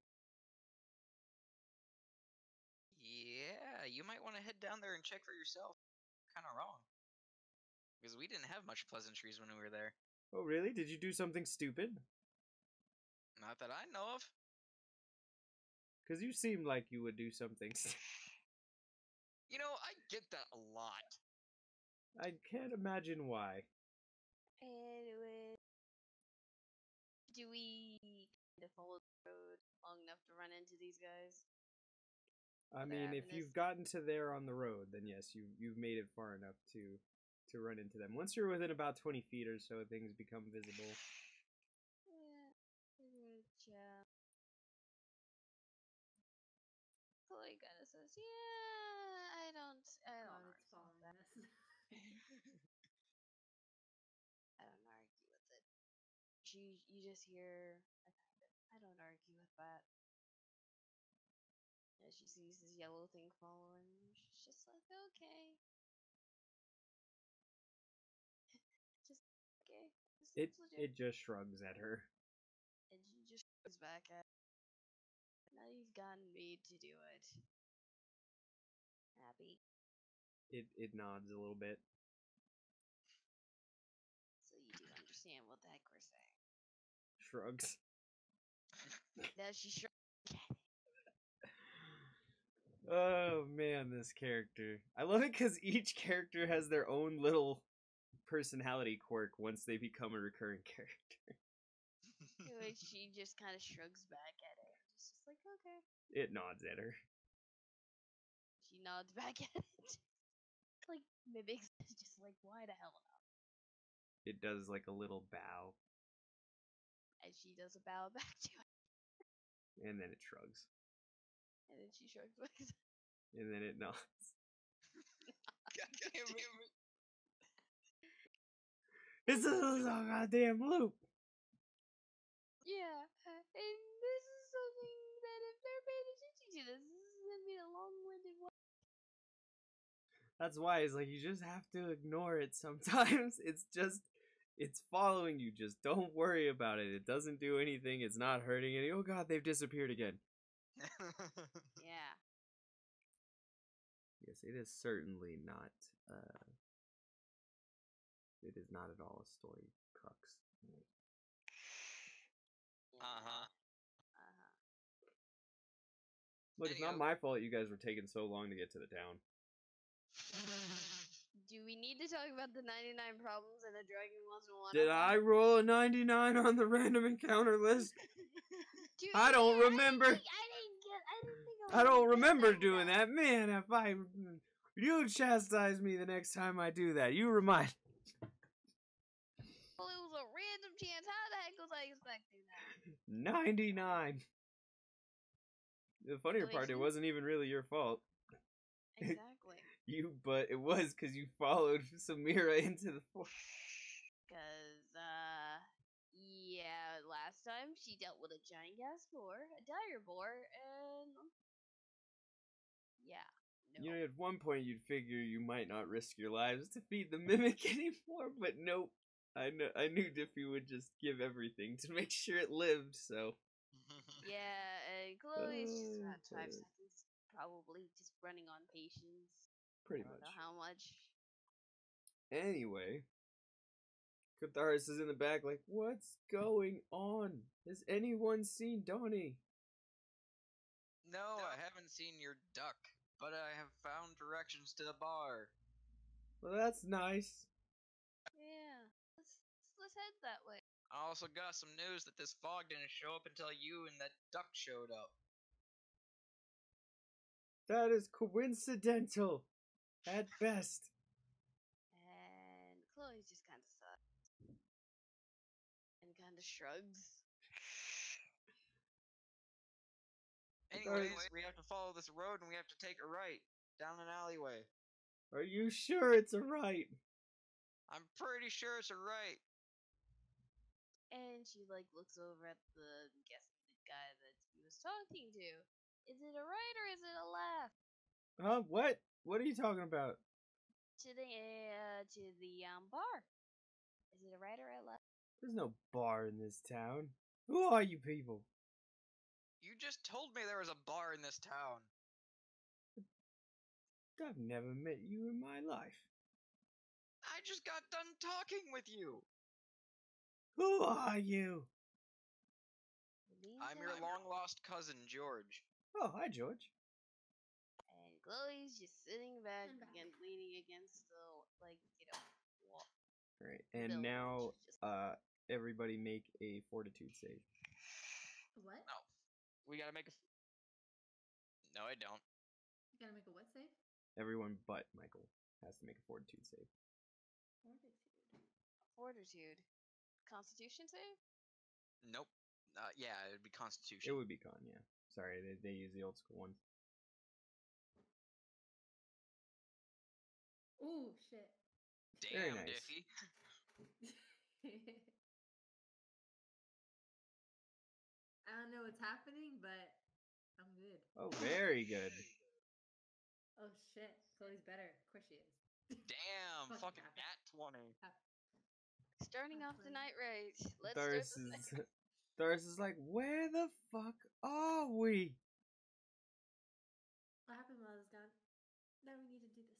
Yeah, you might want to head down there and check for yourself. Kind of wrong. Because we didn't have much pleasantries when we were there. Oh, really? Did you do something stupid? Not that I know of. Because you seemed like you would do something You know, I get that a lot. I can't imagine why. Anyway, do we kind of follow the road long enough to run into these guys? I They're mean, having if you've gotten to there on the road, then yes, you've made it far enough to run into them. Once you're within about 20 feet or so, things become visible. Yeah. Chloe kind of says, "Yeah, I don't God, it's argue with that. following us. I don't argue with it. You just hear I don't argue with that." As she sees this yellow thing following, she's just like, "Okay, just okay." This It seems legit. it just shrugs at her. And she just goes back at. Now you've gotten me to do it. Happy. It nods a little bit. So you do understand what the heck we're saying. Shrugs. Now she shrugs. Oh man, this character. I love it because each character has their own little personality quirk once they become a recurring character. Which she just kind of shrugs back at it. Just like, okay. It nods at her. She nods back at it. Like, mimics is just like, why the hell not? It does like a little bow, And she does a bow back to it. and then it shrugs. And then she shrugs back. And then it nods. God damn it. It's a goddamn loop! Yeah. And this is something that if they're paying attention to this is gonna be a long-winded one. That's why it's like you just have to ignore it sometimes. It's following you. Just don't worry about it. It doesn't do anything. It's not hurting any. Oh god, they've disappeared again. Yeah. Yes, it is certainly not. It is not at all a story crux. Uh-huh. Look, it's not Anywho. my fault you guys were taking so long to get to the town. Do we need to talk about the 99 problems and the dragon wasn't one Did of them? I roll a 99 on the random encounter list? Dude, I don't yeah, remember. I didn't think I don't was remember that doing well. that. Man, if I... You chastise me the next time I do that. You remind... Well, it was a random chance. How the heck was I expecting that? 99. The funnier part, it Congratulations. wasn't even really your fault. Exactly. But it was because you followed Samira into the forest. Because, yeah, last time she dealt with a giant gas boar, a dire boar, and yeah, no. You know, at one point you'd figure you might not risk your lives to feed the mimic anymore, but nope. I knew Dffy would just give everything to make sure it lived, so... Yeah, and Chloe's just about 5 but seconds, probably just running on patience. pretty I don't much. know how much. Anyway, Catharsis is in the back like, what's going on? Has anyone seen Donnie? No, I haven't seen your duck, but I have found directions to the bar. Well, that's nice. Yeah, let's head that way. I also got some news that this fog didn't show up until you and that duck showed up. That is coincidental, at best. And Chloe just kind of sucks. And kind of shrugs. Anyways, we have to follow this road and we have to take a right down an alleyway. Are you sure it's a right? I'm pretty sure it's a right. And she like looks over at the guy that he was talking to. Is it a right or is it a left? Huh? What? What are you talking about? To the bar. Is it a right or a left? There's no bar in this town. Who are you people? You just told me there was a bar in this town. I've never met you in my life. I just got done talking with you. Who are you? I'm your long-lost cousin, George. Oh, hi, George. And Chloe's just sitting back I'm back. and leaning against the wall. All right, and building, now, just- everybody make a fortitude save. What? No. We gotta make a... No, I don't. You gotta make a what save? Everyone but Michael has to make a fortitude save. Fortitude. Constitution save? Nope. Yeah, it would be Constitution. It would be con, yeah. Sorry, they use the old school ones. Ooh, shit. Very Damn, nice. Dffy. I don't know what's happening, but I'm good. Oh, very good. Oh shit, Chloe's better. Of course she is. Damn, Fuck fucking yeah. at 20. Starting off the Absolutely. night right. Let's Doris start this is Doris is like, where the fuck are we? What happened while I was gone? Now we need to do this.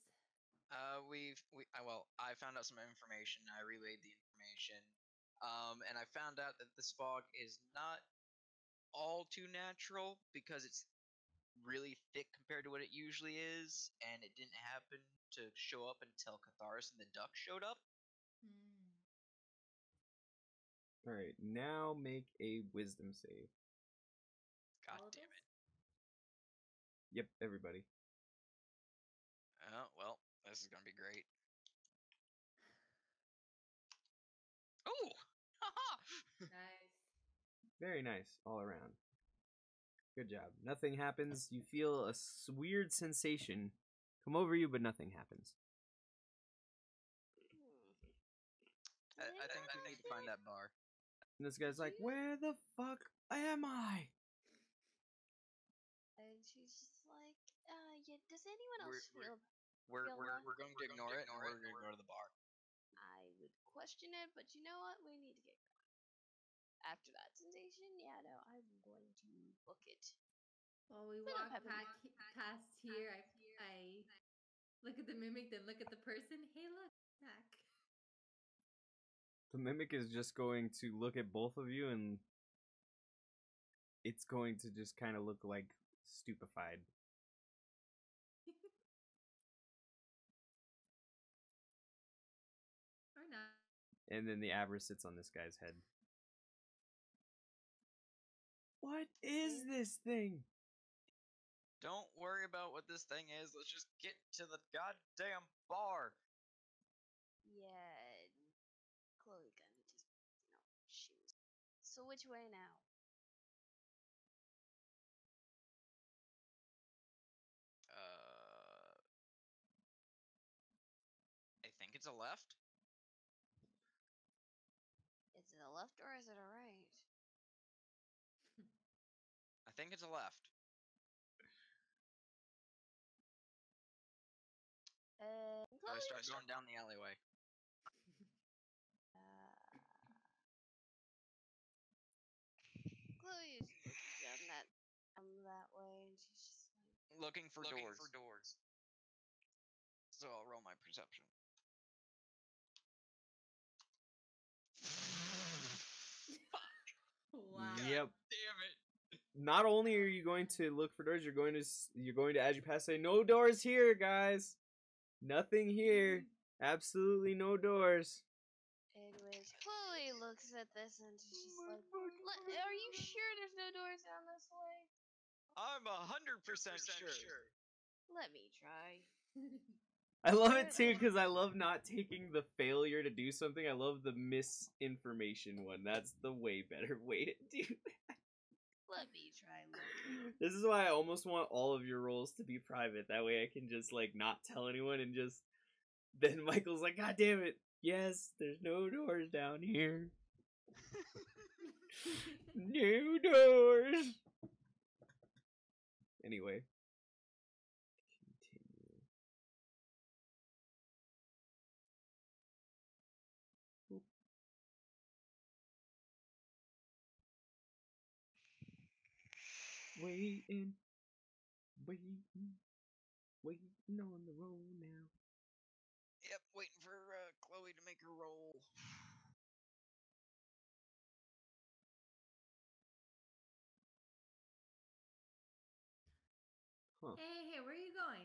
I found out some information. I relayed the information. And I found out that this fog is not all too natural because it's really thick compared to what it usually is, and it didn't happen to show up until Catharis and the duck showed up. All right, now make a wisdom save. God All of damn us? it. Yep, everybody. Oh, well, this is gonna be great. Oh! Haha! Nice. Very nice all around. Good job. Nothing happens. You feel a weird sensation come over you, but nothing happens. I think we need to find that bar. And this guy's like, where the fuck am I? And she's just like, yeah, does anyone else feel We're left? going to ignore it, and we're going to go to the bar. I would question it, but you know what? We need to get going. After that sensation, yeah, no, I'm going to book it. While we Fill up walk heavily. past here, I look at the mimic, then look at the person. Hey, look, back. The mimic is just going to look at both of you and it's going to just kind of look like stupefied. Or not. And then the Abra sits on this guy's head. What is this thing? Don't worry about what this thing is. Let's just get to the goddamn bar. Yeah, Chloe kind of just, shoes. So which way now? I think it's a left. Is it a left or is it a right? I think it's a left. So I start going down the alleyway. Chloe's looking down that way, and she's just like, Looking for doors. So I'll roll my perception. Wow. Yep. Damn it. Not only are you going to look for doors, you're going to as you pass say, no doors here, guys. Nothing here. Absolutely no doors. in which Chloe looks at this and she's just like, are you sure there's no doors down this way? I'm 100% sure. Let me try. I love it too because I love not taking the failure to do something. I love the misinformation one. That's the way better way to do that. Let me try looking. This is why I almost want all of your roles to be private. That way I can just, like, not tell anyone and just... Then Michael's like, God damn it. Yes, there's no doors down here. No doors. Anyway. Continue. Boop. Waiting. Waiting on the road now. Yep, waiting for Chloe to make her roll. Huh. Hey, where are you going?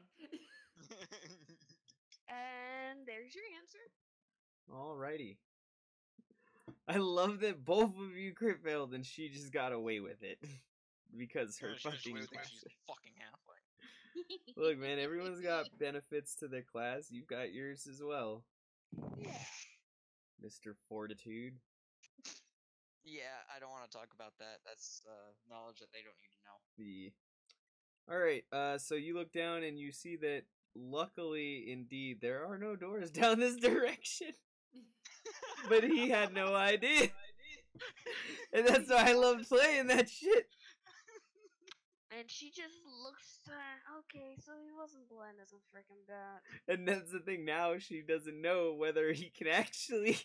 And there's your answer. Alrighty. I love that both of you crit failed and she just got away with it. Because her She just fucking loses, class. she's fucking halfway. Look, man, everyone's got benefits to their class. You've got yours as well. Yeah. Mr. Fortitude. Yeah, I don't want to talk about that. That's knowledge that they don't need to know. Alright, so you look down and you see that luckily, indeed, there are no doors down this direction. But he had no idea. And that's why I love playing that shit. And she just looks okay, so he wasn't blind as a freaking bat. And that's the thing, now she doesn't know whether he can actually...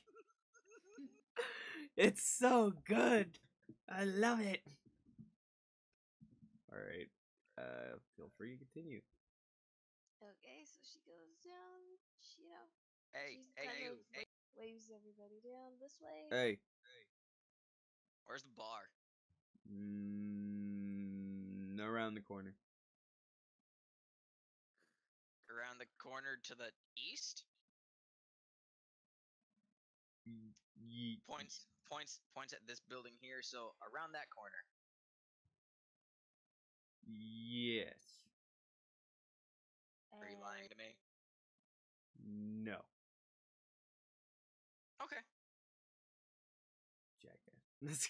It's so good. I love it. Alright, feel free to continue. Okay, so she goes down, she, Hey, she's hey, kind hey, of hey. waves everybody down this way. Hey. Where's the bar? Around the corner. Around the corner to the east? Points at this building here, so around that corner. Yes. Are you lying to me? No. Okay. Jackass.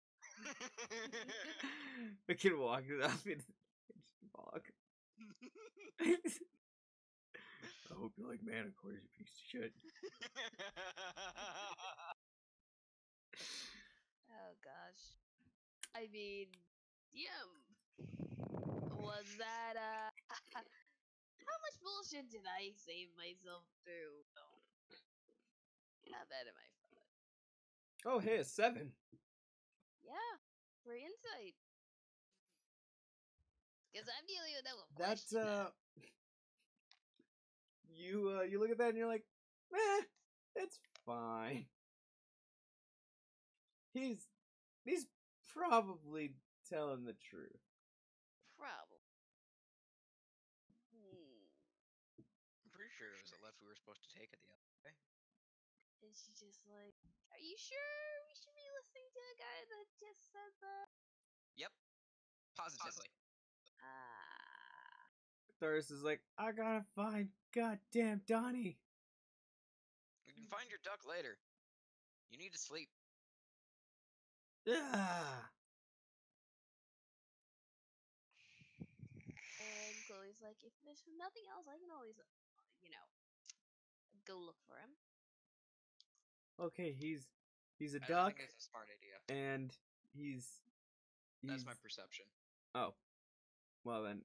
We can walk it up in fog. I hope you like Manticores, you piece of shit. Oh gosh. I mean, was that how much bullshit did I save myself through? Oh, not bad am I from it. Oh, hey, a 7. Yeah, for insight. Because I'm dealing with that one. That's you look at that and you're like, meh, it's fine. He's probably telling the truth. Probably. I'm pretty sure it was a left we were supposed to take at the other way. And she's just like, are you sure we should be listening to the guy that just said that? Yep. Positively. Thurs is like, I gotta find goddamn Donnie. We can find your duck later. You need to sleep. Ah. And Chloe's like, if there's nothing else, I can always, go look for him. Okay, he's a I don't duck, think it's a smart idea. and he's That's my perception. Oh, well then,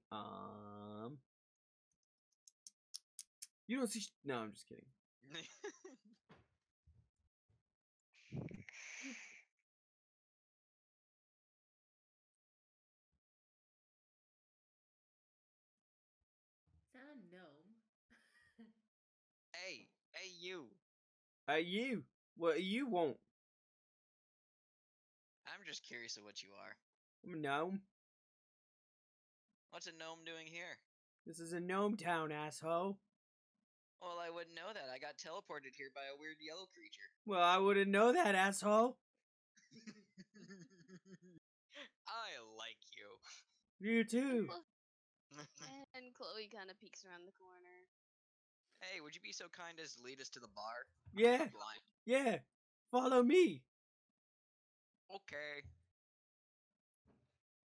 you don't see. No, I'm just kidding. Is that a gnome? Hey, you. You. What you want? I'm just curious of what you are. I'm a gnome. What's a gnome doing here? This is a gnome town, asshole. Well, I wouldn't know that. I got teleported here by a weird yellow creature. Well, I wouldn't know that, asshole. I like you. You too. And Chloe kind of peeks around the corner. Hey, would you be so kind as to lead us to the bar? Yeah. Blind. Yeah. Follow me. Okay.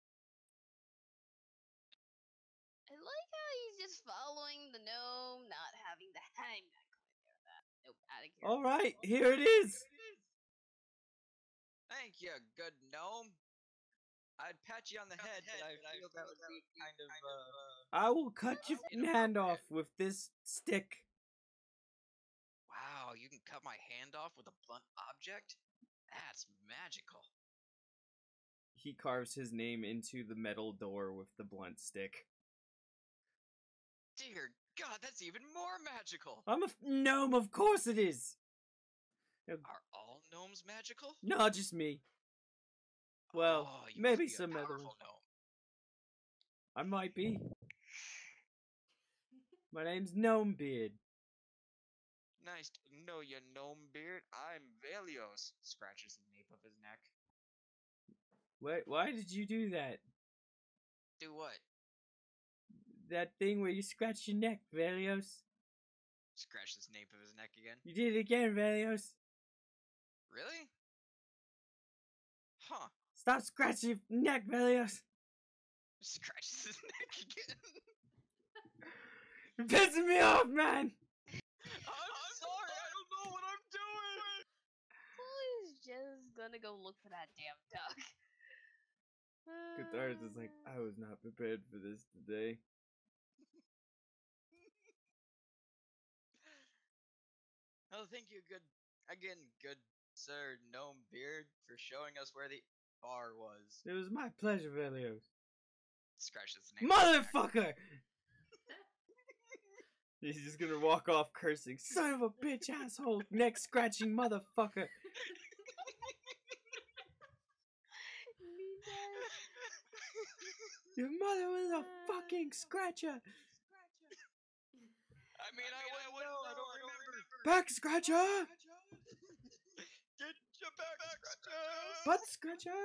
just following the gnome, not having the I'm not going there with that. Nope, out of here. All right, here it is. Thank you, good gnome. I'd pat you on the head, but I feel that would be kind of, I will cut your hand off with this stick. Wow, you can cut my hand off with a blunt object? That's magical. He carves his name into the metal door with the blunt stick. Dear God, that's even more magical. I'm a gnome, of course it is. Are all gnomes magical? No, just me. Well, Oh, you maybe must be a some other powerful ones. gnome. I might be. My name's Gnomebeard. Nice to know you, gnome beard. I'm Velios. Scratches the nape of his neck. Wait, why did you do that? Do what? That thing where you scratch your neck, Velios. Scratches the nape of his neck again. You did it again, Velios. Really? Huh. Stop scratching your neck, Velios. Scratches his neck again. You're pissing me off, man. I'm sorry, I don't know what I'm doing. Chloe's just gonna go look for that damn duck. Catharsis is like, I was not prepared for this today. Oh, thank you, good sir Gnome Beard, for showing us where the bar was. It was my pleasure, Velios. Scratches the name. of his neck. Motherfucker! He's just gonna walk off cursing. Son of a bitch, asshole, neck scratching motherfucker. Your mother was a fucking scratcher. I mean, I wouldn't know. I don't remember. Back scratcher. Get your back scratcher. Butt scratcher.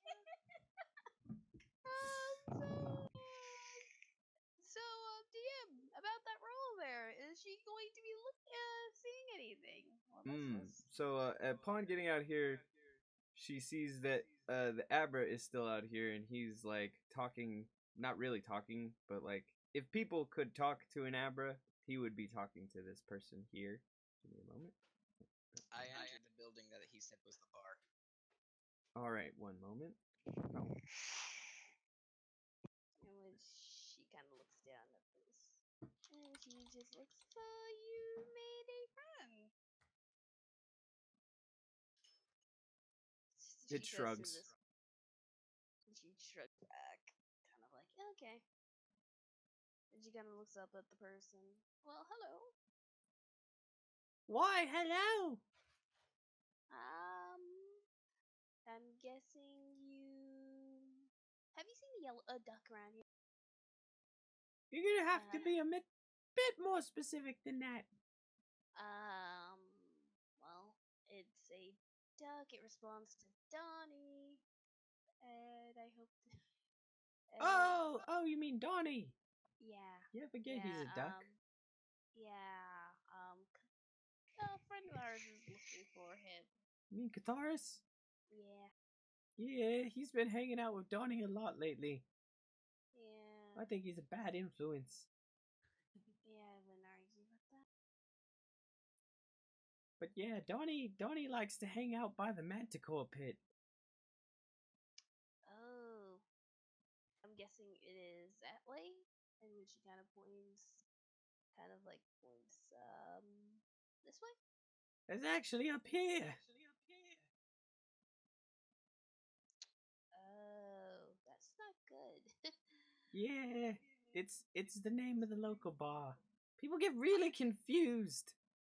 So, DM, about that role there, is she going to be seeing anything? So, upon getting out here, she sees that the Abra is still out here, and he's like talking, not really talking, but like if people could talk to an Abra, he would be talking to this person here. Give me a moment. I entered the building that he said was the bar. All right, one moment. Oh. In which she kind of looks down at this, and she just looks. So you made a friend. It shrugs. She shrugs back, kind of like, okay. And she kind of looks up at the person. Well, hello. Why, hello. I'm guessing you. Have you seen a duck around here? You're gonna have to be a bit more specific than that. Well, it's a duck. It responds to Donnie, and I hope. Oh, you mean Donnie? Yeah. Yeah, forget he's a duck. A friend of ours is looking for him. You mean Catharsis? Yeah. Yeah, he's been hanging out with Donnie a lot lately. Yeah. I think he's a bad influence. Yeah, I wouldn't argue with that. But yeah, Donnie likes to hang out by the Manticore pit. Oh. I'm guessing it is that way? And when she kind of points, this way? It's actually up here. Oh, that's not good. Yeah, it's the name of the local bar. People get really confused.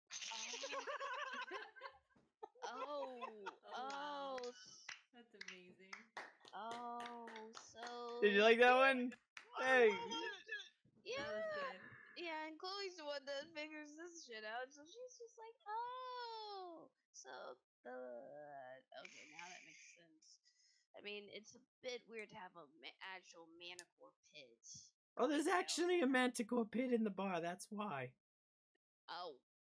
Oh, That's amazing. oh, so. Did you like that one? Hey. Yeah. That was good. Yeah, and Chloe's the one that figures this shit out, so she's just like, oh, so okay, now that makes sense. I mean, it's a bit weird to have a actual manicore pit. Oh, there's actually a Manticore pit in the bar. That's why. Oh.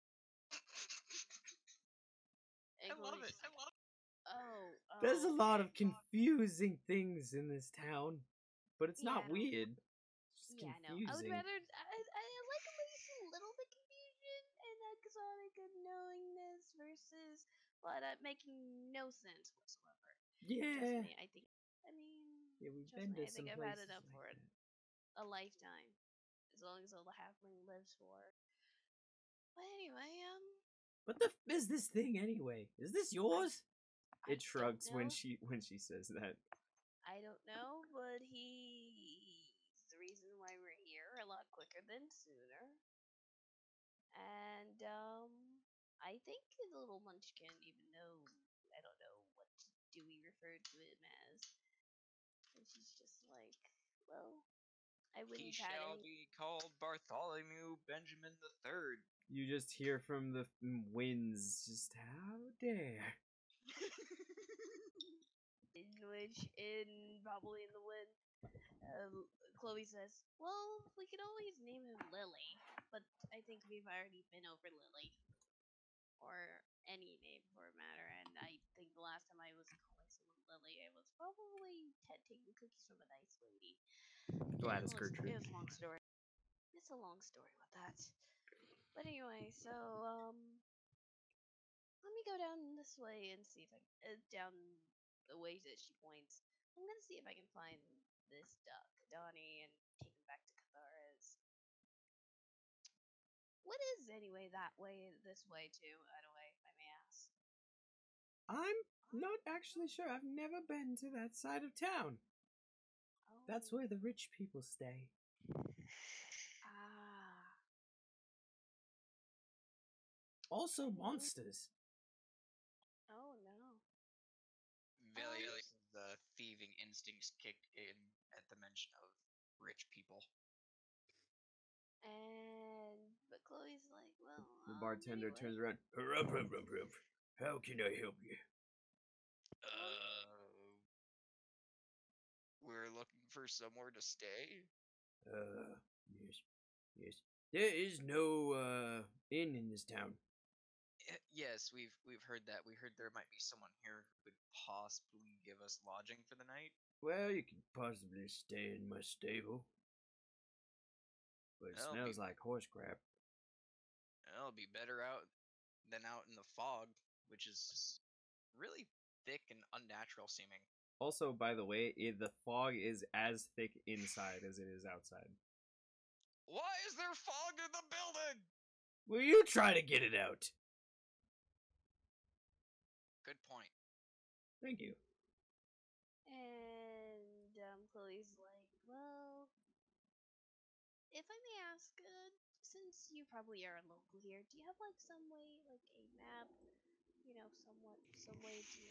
I love it. Oh. There's a lot of okay. confusing things in this town, but it's not Yeah. weird. It's Yeah, I know. confusing. I would rather. I like at least a little bit confusion and exotic unknowingness versus making no sense whatsoever. Yeah. Trust me, I think. I mean, Yeah, we've trust been me, to I think some I've had places enough like for that. a lifetime, as long as all the halfling lives for. But anyway, What the f is this thing anyway? Is this yours? I It shrugs don't know. when she says that. I don't know, but he's the reason why we're here a lot quicker than sooner. And I think the little munchkin, even though I don't know what do we refer to him as, and she's just like, well, I He wouldn't have had shall any. be called Bartholomew Benjamin III. You just hear from the winds, just how dare. Which probably in the wind, Chloe says, well, we could always name him Lily, but I think we've already been over Lily. Or any name for a matter, and I think the last time I was calling someone Lily, I was probably taking cookies from a nice lady. Gladys It Gertrude. was a long story. It's a long story with that. But anyway, so let me go down this way and see if I down the way that she points. I'm gonna see if I can find this duck, Donnie, and take him back to Catharas. What is anyway that way this way too, by the way, if I may ask? I'm not actually sure. I've never been to that side of town. Oh. That's where the rich people stay. Ah. Also monsters. Oh no. Velios' thieving instincts kicked in at the mention of rich people. But Chloe's like, well, The bartender anyway. turns around. Rup, rup, rup, rup. How can I help you? We're looking for somewhere to stay. Yes. Yes. There is no inn in this town. Yes, we've heard that. We heard there might be someone here who could possibly give us lodging for the night. Well, you can possibly stay in my stable. But it smells like horse crap. It'll be better out than out in the fog, which is really thick and unnatural seeming. Also, by the way, the fog is as thick inside as it is outside. Why is there fog in the building? Will you try to get it out? Good point. Thank you. And Chloe's like, well, if I may ask, since you probably are a local here, do you have like some way, like a map, some way to,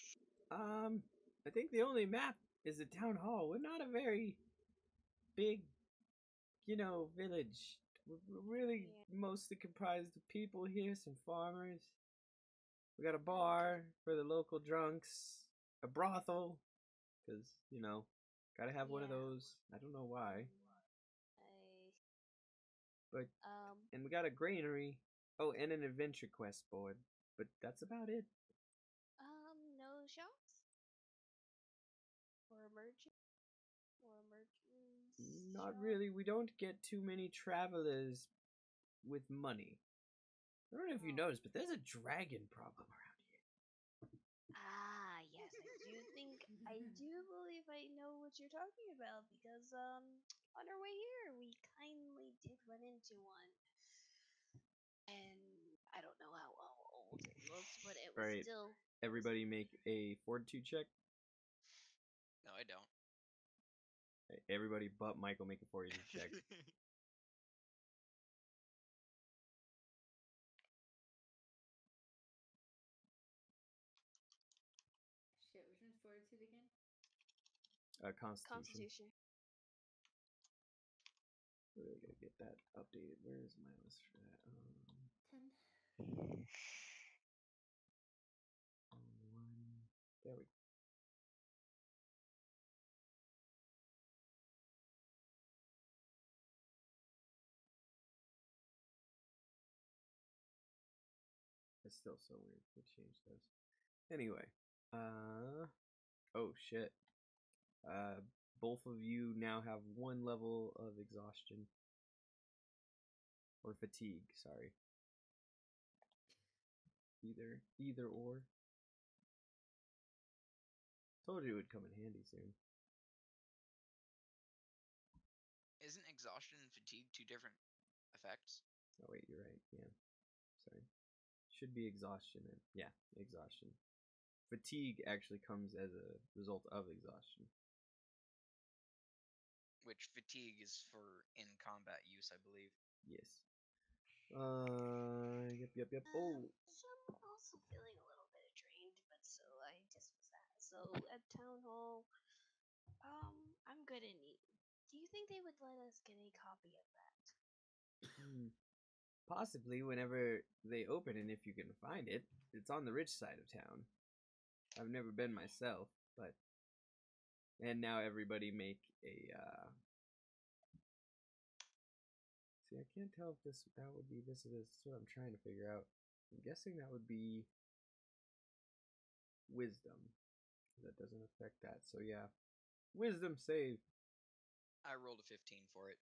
I think the only map is the town hall. We're not a very big, village. We're really mostly comprised of people here, some farmers. We got a bar for the local drunks, a brothel, because, gotta have one of those. I don't know why. But, and we got a granary. Oh, and an adventure quest board. But that's about it. no shops? Or merchants? Or merchants? Not really. We don't get too many travelers with money. I don't know if you noticed, but there's a dragon problem around here. Ah, yes, I do believe I know what you're talking about, because, on our way here, we kindly did run into one. And I don't know how old it looked, but it was still... Everybody make a fortitude check. No, I don't. Everybody but Michael make a fortitude check. Shit, which one's fortitude again? Constitution. Really gotta get that updated. Where is my list for that? 10. There we go. It's still so weird to change those. Anyway, oh shit. both of you now have 1 level of exhaustion. Or fatigue, sorry. Either or. Told you it would come in handy soon. Isn't exhaustion and fatigue 2 different effects? Oh wait, you're right. Yeah, sorry. Should be exhaustion and yeah, exhaustion. Fatigue actually comes as a result of exhaustion. Which fatigue is for in combat use, I believe. Yes. Yep. Oh, So I'm also feeling a little bit drained, but so I just was that. So at town hall, I'm good and eat. Do you think they would let us get a copy of that? possibly whenever they open it, if you can find it. It's on the rich side of town. I've never been myself, but and now everybody make a. See, I can't tell if that would be this or this. That's what I'm trying to figure out. I'm guessing that would be wisdom. That doesn't affect that. So yeah, wisdom save. I rolled a 15 for it.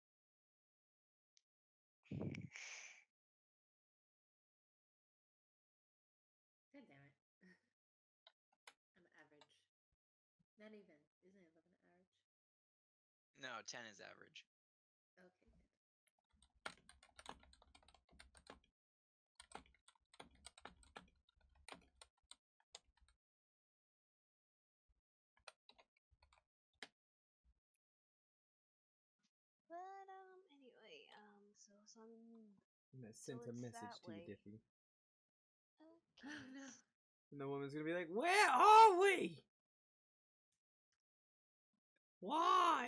God damn it. I'm average. Not even. Isn't 11 average? No, 10 is average. Okay, good. But anyway, so some. I sent a it's message that to you, way. Dffy. Okay. Oh no. And the woman's gonna be like, "Where are we? Why?"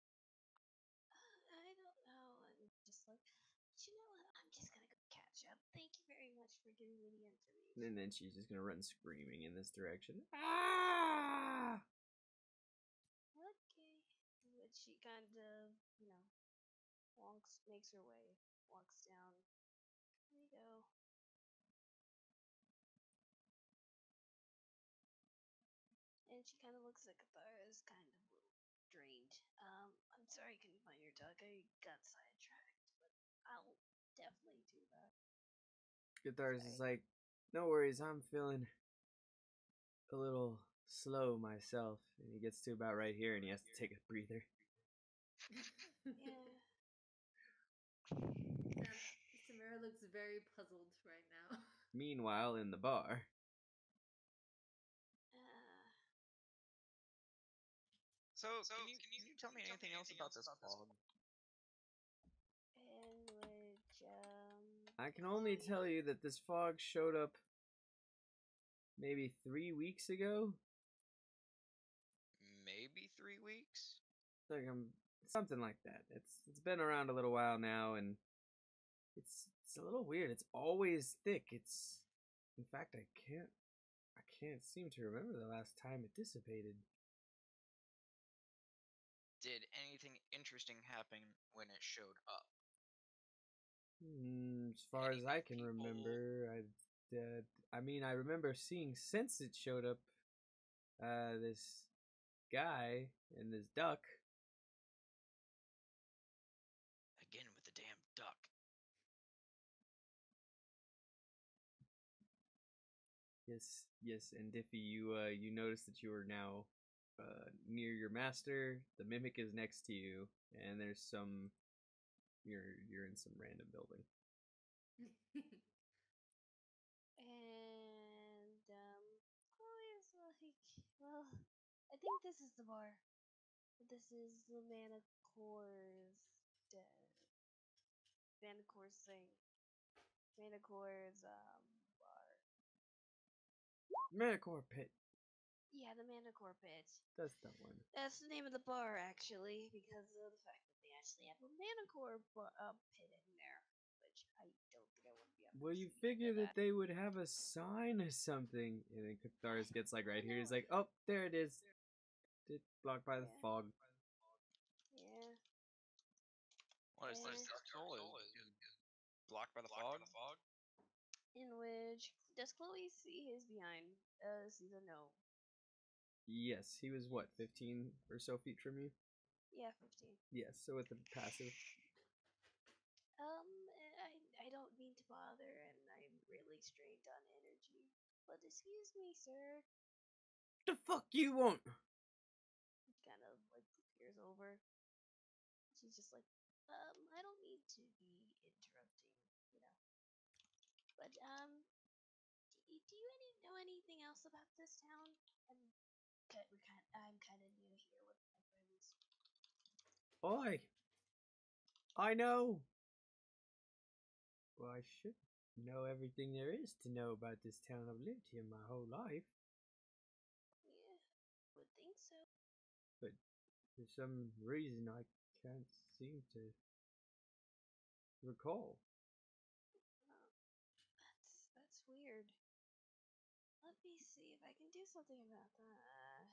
I don't know. I'm just like, you know what? I'm just gonna go catch up. Thank you very much for giving me the information. And then she's just gonna run screaming in this direction. Ah! Okay. But she kind of, makes her way, walks down. Here we go. And she kind of looks at Cathara as kind of a little drained. I'm sorry I couldn't find your dog. I got sidetracked, but I'll definitely do that. Guitars is Sorry. like, "No worries, I'm feeling a little slow myself." And he gets to about right here and he has to take a breather. Yeah. Samara looks very puzzled right now. Meanwhile, in the bar, So, can you tell me anything else about this fog? In which, I can only tell you that this fog showed up maybe 3 weeks ago. Maybe 3 weeks? Like something like that. It's been around a little while now, and it's a little weird. It's always thick. In fact, I can't seem to remember the last time it dissipated. Did anything interesting happen when it showed up? As far as I can People- remember, I remember seeing since it showed up, this guy and this duck. Again with the damn duck. Yes, and Diffie, you notice that you are now near your master. The mimic is next to you, and there's some. You're in some random building. and, Chloe's like, well, I think this is the bar. This is the Manicore's thing. Manicore's, bar. Manicore Pit. Yeah, the Manicore Pit. That's that one. That's the name of the bar, actually, because of the fact that they actually have a Manicore pit in there, which I don't think I would be able Well, to you see figure into that they would have a sign or something. And then Cathar's gets like right here. He's like, "Oh, there it is. It's blocked by the Yeah. fog." Yeah. What is Yeah. this? This hole is blocked by the fog? In which does Chloe see his behind? Sees a no. Yes, he was what, 15 or so feet from you? Yeah, 15. Yes, so with the passive. I don't mean to bother, and I'm really strained on energy. But excuse me, sir. The fuck you want? Kind of like peers over. She's just like, I don't mean to be interrupting, you know. But do you know anything else about this town? I'm kind of new here with my friends. Oi! I know! Well, I should know everything there is to know about this town. I've lived here my whole life. Yeah, would think so. But for some reason I can't seem to recall. That's weird. Let me see if I can do something about that.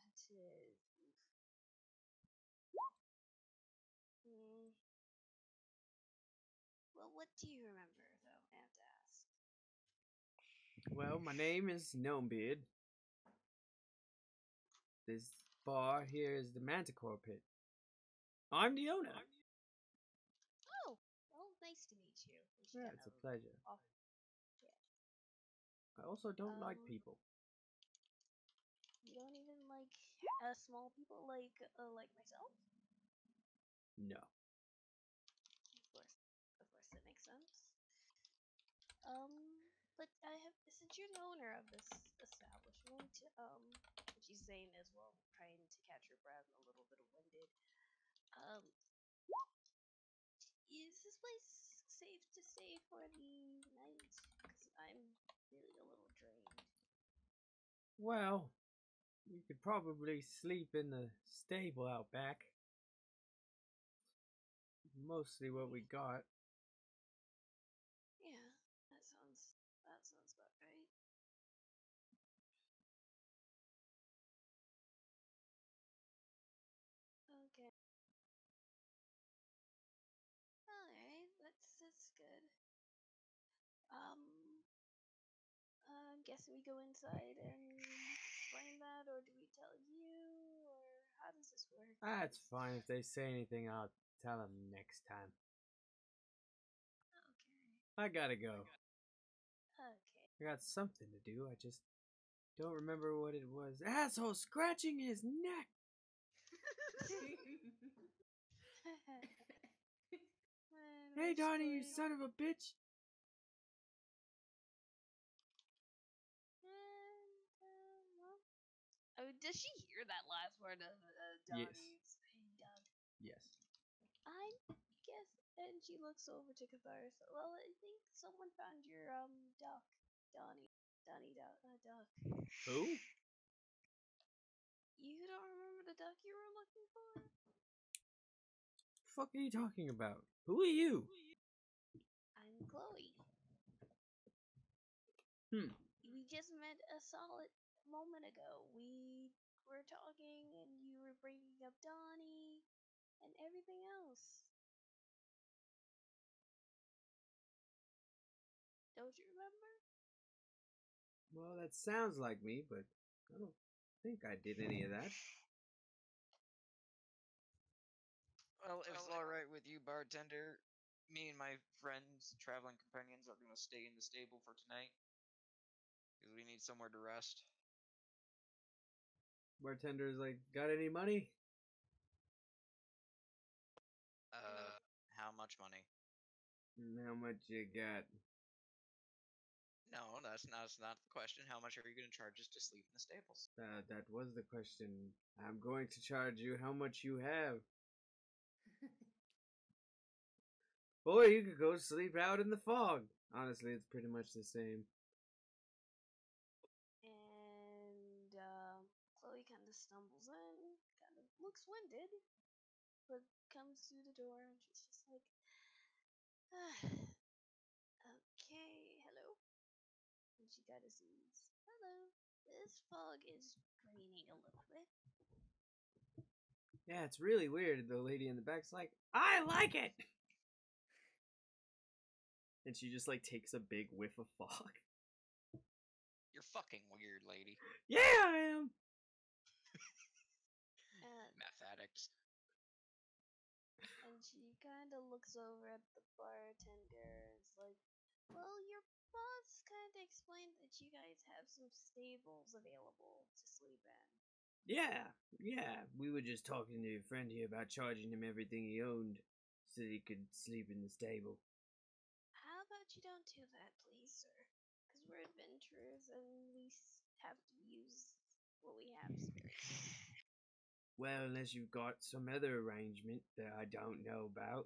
Hmm. Well, what do you remember, though? I have to ask. Well, my name is Gnomebeard. This bar here is the Manticore Pit. I'm the owner. Oh, well, nice to meet you. And she Yeah, kind it's a of pleasure. off. Yeah. I also don't like people. You don't even like small people like myself? No. Of course, that makes sense. But I have, since you're the owner of this establishment, she's saying as well, trying to catch her breath, a little bit of winded. Is this place safe to stay for the night? Because I'm really a little drained. Well, you could probably sleep in the stable out back. Mostly what we got. Yeah, that sounds about right. Okay. Alright, that's good. I'm guessing we go inside and explain that, or do we tell you, or how does this work? That's fine. If they say anything, I'll tell them next time. Okay. I gotta go. Okay. I got something to do. I just don't remember what it was. Asshole scratching his neck! Hey, Donnie, you son of a bitch! Well, oh, does she hear that last word of Donnie's? Doug. Yes. I guess, and she looks over to Catharsis. Well, I think someone found your duck, Donnie. Duck. Who? You don't remember the duck you were looking for? Fuck are you talking about? Who are you? I'm Chloe. We just met a solid moment ago. We were talking, and you were bringing up Donnie and everything else. Don't you remember? Well, that sounds like me, but I don't think I did any of that. Well, if it's alright with you, bartender, me and my friends, traveling companions, are gonna stay in the stable for tonight. Because we need somewhere to rest. Bartender's like, got any money? How much money? How much you got? No, that's not the question. How much are you gonna charge us to sleep in the stables? That was the question. I'm going to charge you how much you have. Or you could go sleep out in the fog. Honestly, it's pretty much the same. And Chloe kind of stumbles in, kind of looks winded, but comes through the door, and she's just like, okay, hello. And she kind of sees, hello. This fog is draining a little bit. Yeah, it's really weird. The lady in the back's like, I like it! And she just like takes a big whiff of fog. You're fucking weird, lady. Yeah, I am! kind of looks over at the bartender and is like, well, your boss kind of explained that you guys have some stables available to sleep in. Yeah, we were just talking to your friend here about charging him everything he owned so that he could sleep in the stable. How about you don't do that, please, sir? Because we're adventurers and we have to use what we have sparingly. Well, unless you've got some other arrangement that I don't know about.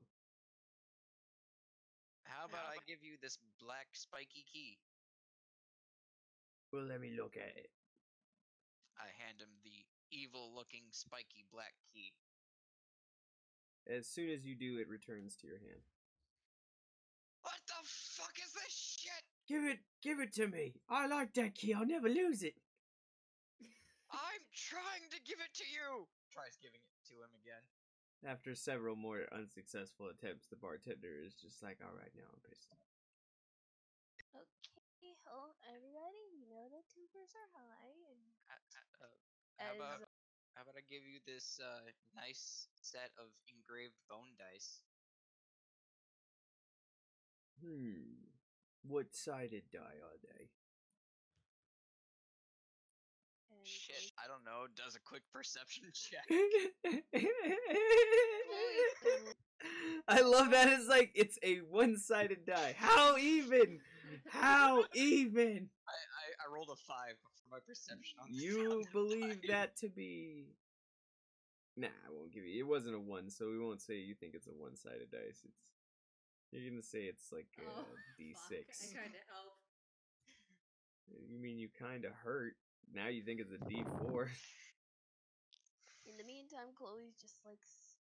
How about I give you this black spiky key? Well, let me look at it. I hand him the evil-looking spiky black key. As soon as you do, it returns to your hand. What the fuck is this shit? Give it to me. I like that key. I'll never lose it. I'm trying to give it to you! Tries giving it to him again. After several more unsuccessful attempts, the bartender is just like, all right, now I'm pissed. Okay, well, everybody, you know that tempers are high, and How about I give you this nice set of engraved bone dice? What-sided die are they? and Shit, I don't know. Does a quick perception check. I love that. It's like it's a one-sided die. How even? How even? I rolled a 5 for my perception on You the believe die. that to be? Nah, I won't give you. It wasn't a 1, so we won't say you think it's a one-sided dice. You're gonna say it's like a D6. Fuck. I tried to help. You mean you kind of hurt? Now you think it's a D4. in the meantime, Chloe's just like,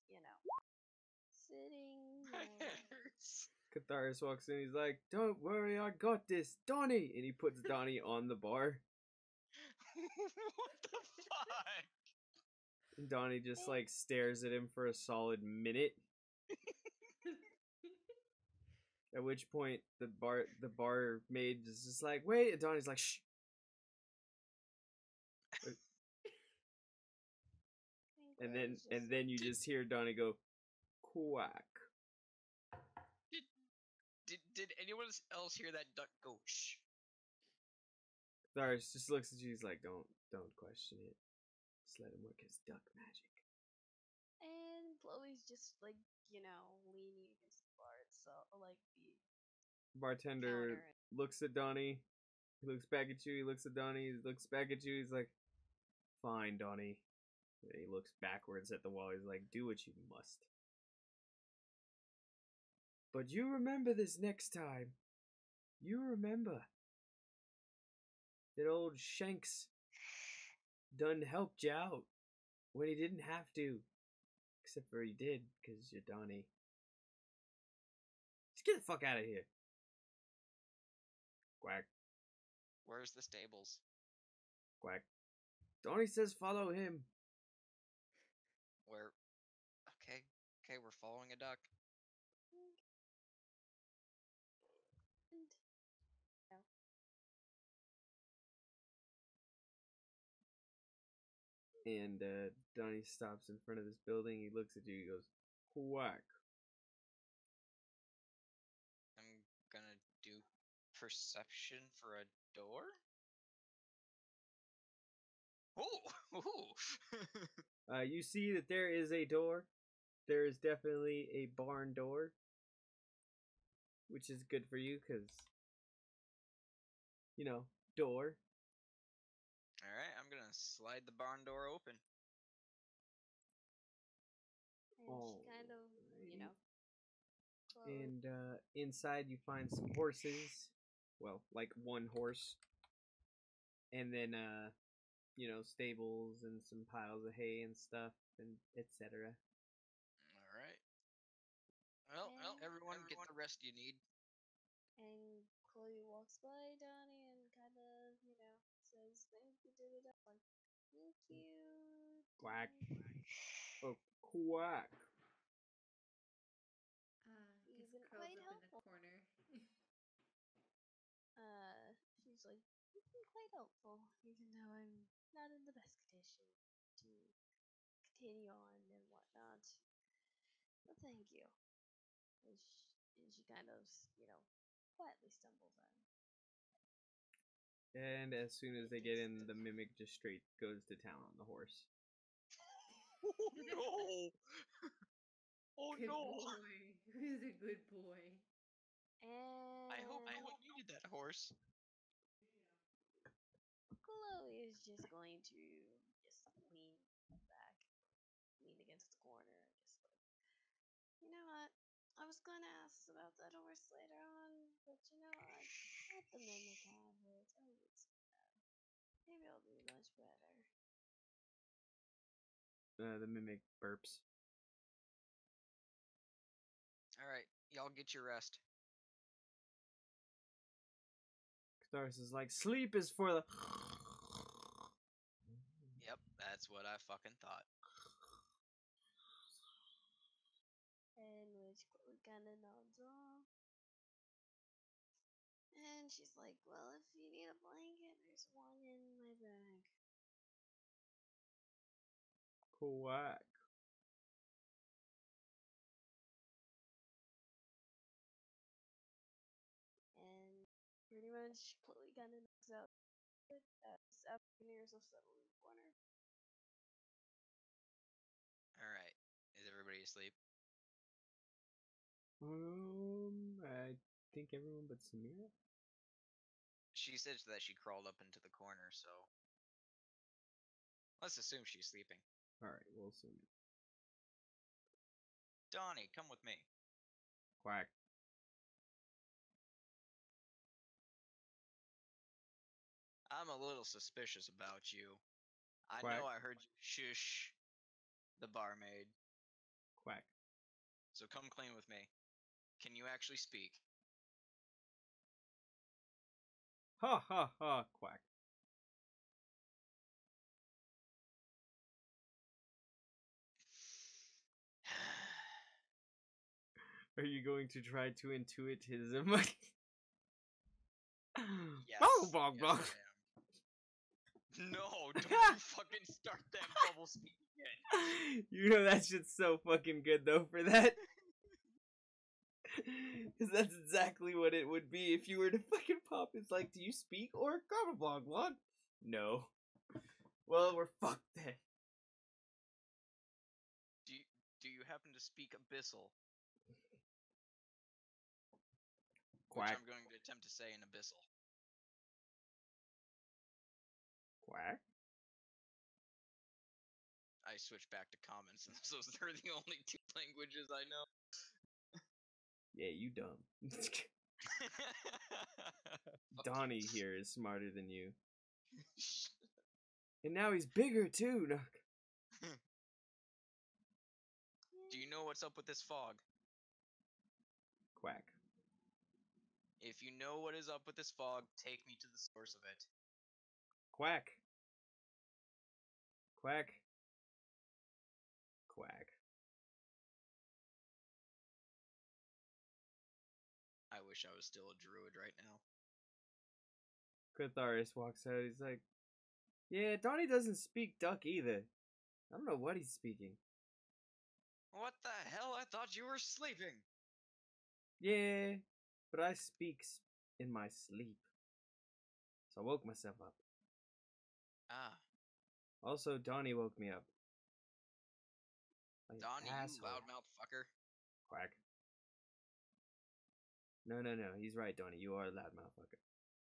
sitting there. Catharsis walks in. He's like, "Don't worry, I got this, Donnie." And he puts Donnie on the bar. What the fuck? And Donnie just like stares at him for a solid minute. At which point the barmaid is just like, "Wait," and Donnie's like, "Shh." And then you just hear Donnie go, "Quack." Did anyone else hear that duck go shh? Catharsis just looks at you. He's like, "Don't question it. Just let him work his duck magic." And Chloe's just like, leaning against the bar itself, like the Bartender counter. looks at Donnie. He looks back at you. He looks at Donnie. He looks back at you. He's like, "Fine, Donnie." And he looks backwards at the wall. He's like, "Do what you must. But you remember this next time. You remember that old Shanks done helped you out when he didn't have to. Except for he did, because you're Donnie. Just get the fuck out of here." Quack, Where's the stables? quack. Donnie says follow him. Okay, we're following a duck. And Donnie stops in front of this building. He looks at you. He goes, "Quack." I'm gonna do perception for a door. Oh, You see that there is a door. There is definitely a barn door, which is good for you because, door. All right, I'm gonna slide the barn door open. And she kind of, close. And inside you find some horses. Well, like one horse. And then, stables and some piles of hay and stuff, and etc. All right. Well, everyone get the rest you need. And Chloe walks by Donnie and kind of, says thank you to the dog. Like, thank you. Quack. Oh, quack. You've Gets been curls quite up helpful. in the corner. She's like, you've been quite helpful, even though I'm not in the best condition to continue on and whatnot. But thank you. kind of, quietly stumbles on. And as soon as they get in, the mimic just straight goes to town on the horse. Oh no! Oh Good no! boy. Who's a good boy? And I hope you needed that horse. Chloe is just going to just lean back, lean against the corner, and just like, you know what? I was gonna ask about that horse later on, but you know what? Let the mimic have it. Oh, it's bad. Maybe I'll do much better. The mimic burps. Alright, y'all get your rest. Catharsis is like, sleep is for the. Yep, that's what I fucking thought. And which Chloe kind of nods off. And she's like, well, if you need a blanket, there's one in my bag. Quack. And pretty much Chloe kind of knocks out after getting herself settled in the corner. Alright, is everybody asleep? I think everyone but Samira. She said that she crawled up into the corner, so let's assume she's sleeping. All right, we'll assume. Donnie, come with me. Quack. I'm a little suspicious about you. I Quack. know I heard you shush the barmaid, Quack. so come clean with me. Can you actually speak? Ha ha ha. Quack. Are you going to try to intuit his emotion? Yes. Oh, blah, blah. Yes, I am. No, don't you fucking start that bubble speak again. You know that shit's so fucking good though for that. Because that's exactly what it would be if you were to fucking pop. It's like, do you speak or blah blah blah? No. Well, we're fucked then. Do you happen to speak abyssal? Quack. Which I'm going to attempt to say in abyssal. Quack. I switch back to common since those are the only two languages I know. Yeah, you dumb. Donnie here is smarter than you. And now he's bigger too. Do you know what's up with this fog? Quack. If you know what is up with this fog, take me to the source of it. Quack. Quack. Quack. I wish I was still a druid right now. Catharsis walks out. He's like, yeah, Donnie doesn't speak duck either. I don't know what he's speaking. What the hell? I thought you were sleeping. Yeah, but I speaks in my sleep. So I woke myself up. Ah, Also, Donnie woke me up. Like Donnie, you asshole. loudmouth fucker. Quack. No, he's right, Donnie. You are a loud motherfucker.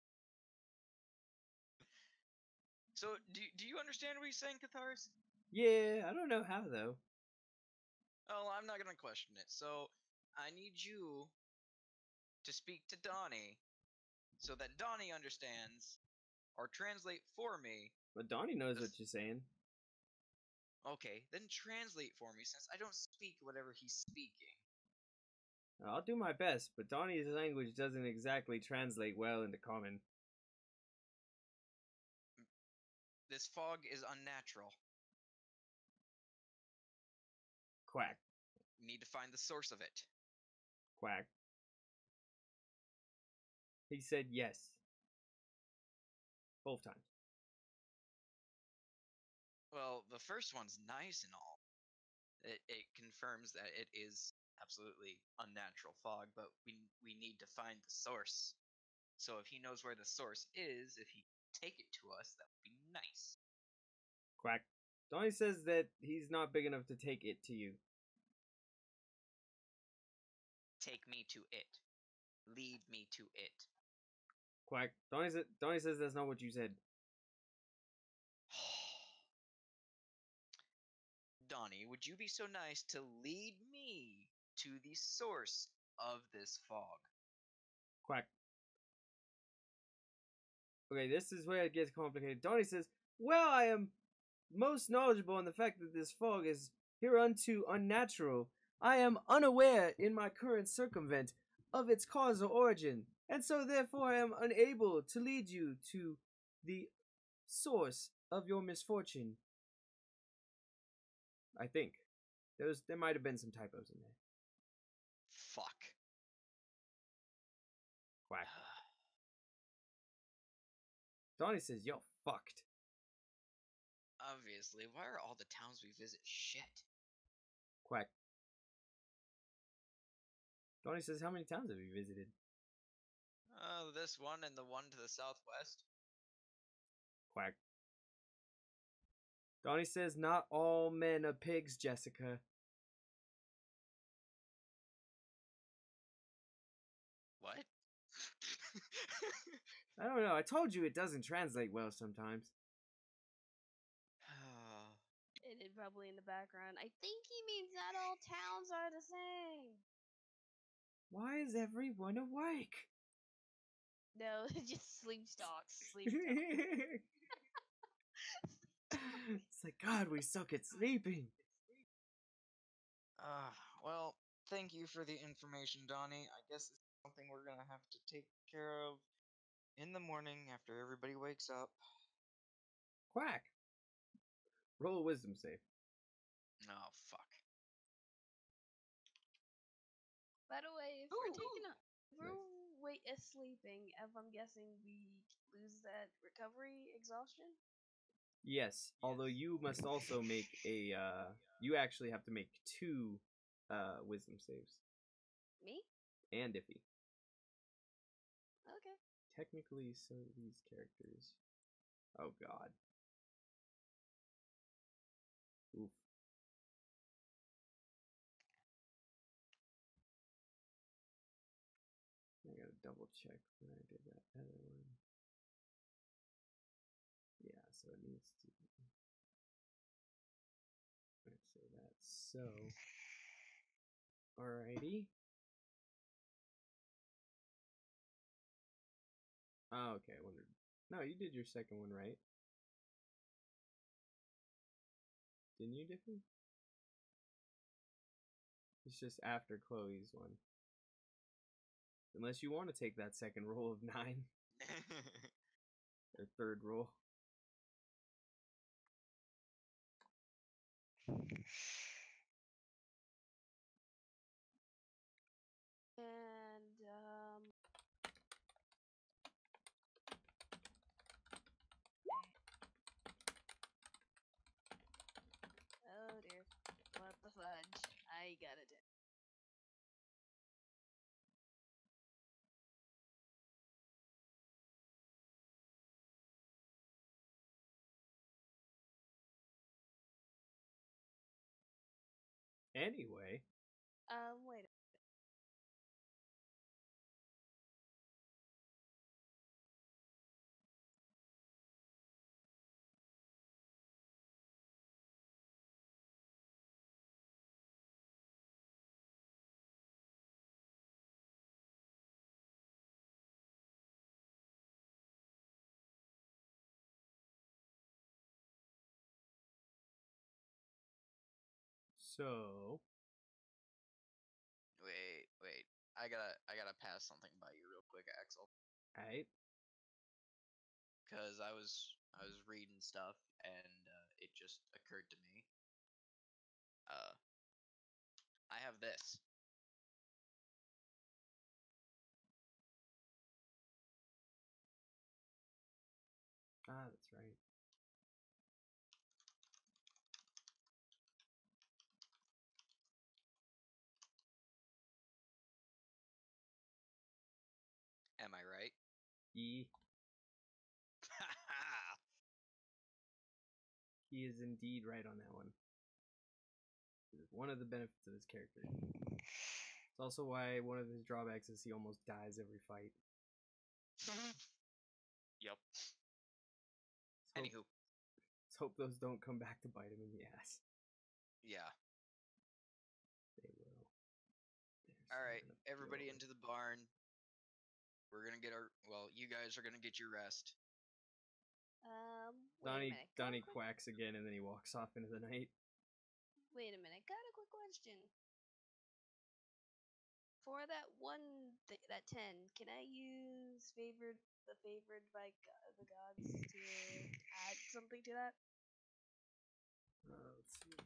So, do you understand what he's saying, Catharsis? Yeah, I don't know how though. Oh, I'm not gonna question it. So, I need you to speak to Donnie so that Donnie understands, or translate for me. But Donnie knows what you're saying. Okay, then translate for me since I don't speak whatever he's speaking. I'll do my best, but Donnie's language doesn't exactly translate well into common. This fog is unnatural. Quack. We need to find the source of it. Quack. He said yes. Both times. Well, the first one's nice and all. It confirms that it is absolutely unnatural fog, but we need to find the source. So if he knows where the source is, if he can take it to us, that would be nice. Quack. Donnie says that he's not big enough to take it to you. Take me to it. Lead me to it. Quack. Donnie says that's not what you said. Donnie, would you be so nice to lead me to the source of this fog? Quack. Okay, this is where it gets complicated. Donnie says, well, I am most knowledgeable in the fact that this fog is hereunto unnatural. I am unaware in my current circumvent of its cause or origin, and so therefore I am unable to lead you to the source of your misfortune. I think. There might have been some typos in there. Fuck. Quack. Donnie says, you're fucked. Obviously, why are all the towns we visit shit? Quack. Donnie says, how many towns have you visited? This one and the one to the southwest. Quack. Donnie says, not all men are pigs, Jessica. What? I don't know. I told you it doesn't translate well sometimes. It is probably in the background. I think he means not all towns are the same. Why is everyone awake? No, just sleep stalks. Sleep stalks. It's like, God, we suck at sleeping. Well, thank you for the information, Donnie. I guess it's something we're gonna have to take care of in the morning after everybody wakes up. Quack. Roll a wisdom save. Oh, fuck. By the way, if we're taking a sleeping, if I'm guessing we lose that recovery exhaustion. Yes, although you must also make a, you actually have to make 2 wisdom saves. Me? And Dffy. Okay. Technically, so these characters. Oh, God. Oof. I gotta double check when I did that other one. Yeah, so it needs to. Let's say that. So. Alrighty. Oh, okay. I wondered. No, you did your second one right. Didn't you, Dffy? It's just after Chloe's one. Unless you want to take that second roll of 9. Or third roll. And oh dear, what the fudge? I got it. Anyway. Wait. So. Wait. I gotta pass something by you real quick, Axel. Alright. Because I was reading stuff and it just occurred to me. I have this. Ah, that's right. E. He is indeed right on that one. It is one of the benefits of his character. It's also why one of his drawbacks is he almost dies every fight. Yep. Let's hope, Anywho. let's hope those don't come back to bite him in the ass. Yeah. They will. All right, everybody into the barn. We're gonna get you guys are gonna get your rest. Wait a minute. Donnie quacks again and then he walks off into the night. Wait a minute. Got a quick question. For that that 10, can I use the favored by the gods to add something to that? Let's see.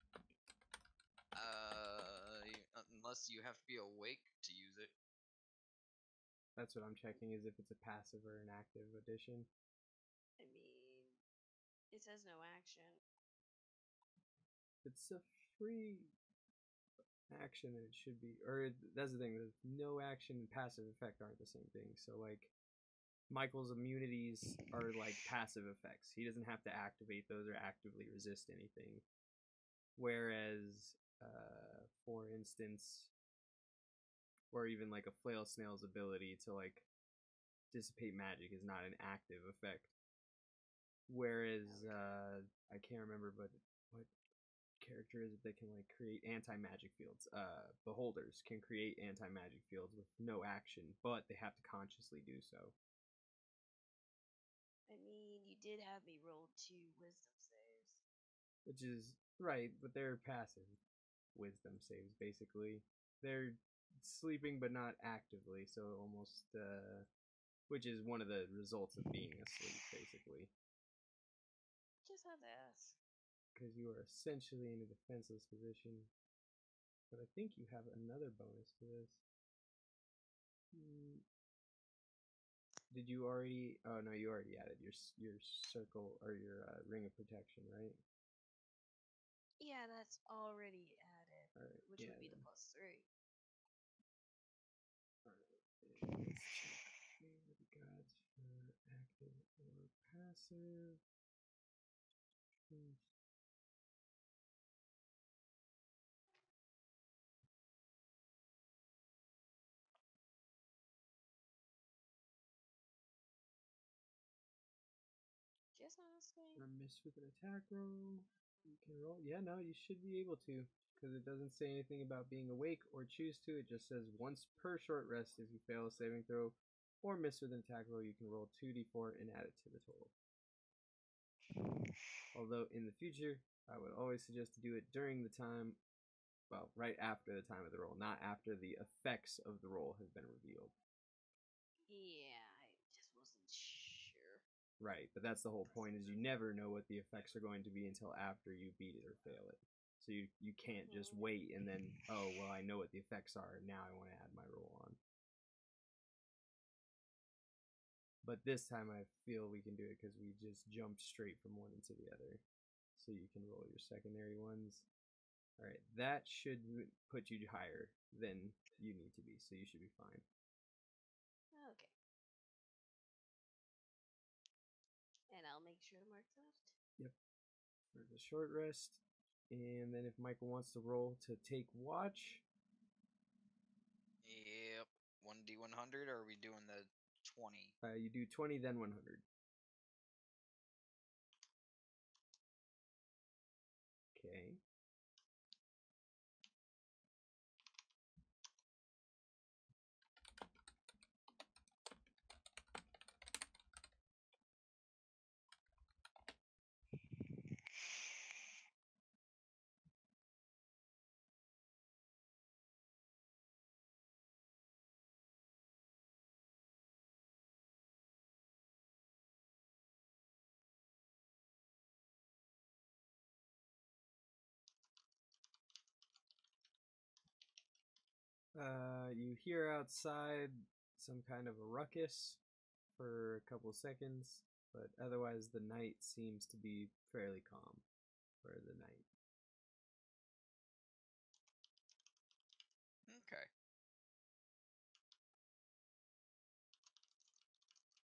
Unless you have to be awake to use it. That's what I'm checking, is if it's a passive or an active addition. I mean, it says no action. It's a free action, and it should be, or that's the thing, there's no action and passive effect aren't the same thing. So like Michael's immunities are like passive effects. He doesn't have to activate those or actively resist anything. Whereas, for instance, or even like a flail snail's ability to like dissipate magic is not an active effect. Whereas, I can't remember, but what character is it that can like create anti-magic fields? Beholders can create anti-magic fields with no action, but they have to consciously do so. I mean, you did have me roll 2 wisdom saves. Which is right, but they're passive wisdom saves, basically. They're sleeping but not actively, so almost, which is one of the results of being asleep, basically. Just had to ask. Because you are essentially in a defenseless position. But I think you have another bonus to this. Did you already? Oh no, you already added your circle or your ring of protection, right? Yeah, that's already added, Alright, which yeah, would be then. the +3. Alright, let's check favorite gods for active or passive. Just asking. Or miss with an attack roll. You can roll. Yeah, no, you should be able to. Because it doesn't say anything about being awake or choose to. It just says once per short rest if you fail a saving throw or miss with an attack roll, you can roll 2d4 and add it to the total. Although in the future, I would always suggest to do it during the time, well, right after the time of the roll, not after the effects of the roll has been revealed. Yeah, I just wasn't sure. Right, but that's the whole point, is you never know what the effects are going to be until after you beat it or fail it. So you can't just wait and then, oh, well, I know what the effects are, now I want to add my roll on. But this time I feel we can do it because we just jumped straight from one into the other. So you can roll your secondary ones. Alright, that should put you higher than you need to be, so you should be fine. Okay. And I'll make sure to mark that. Yep. For the short rest. And then if Michael wants to roll to take watch. Yep. 1d100, or are we doing the 20? You do 20, then 100. Okay. You hear outside some kind of a ruckus for a couple seconds, but otherwise the night seems to be fairly calm for the night. Okay.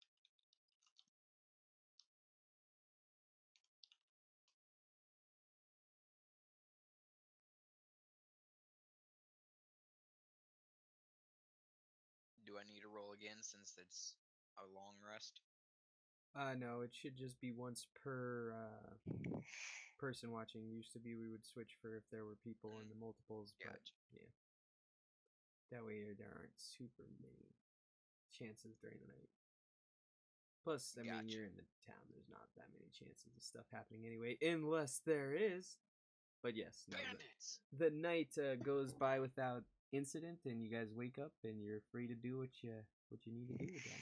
again since it's a long rest? No, it should just be once per person watching. Used to be we would switch for if there were people in the multiples, but Gotcha. yeah. That way there aren't super many chances during the night. Plus, I mean, Gotcha. you're in the town. There's not that many chances of stuff happening anyway, unless there is. But yes, no, Bandits! the night goes by without incident, and you guys wake up, and you're free to do what you need to do again.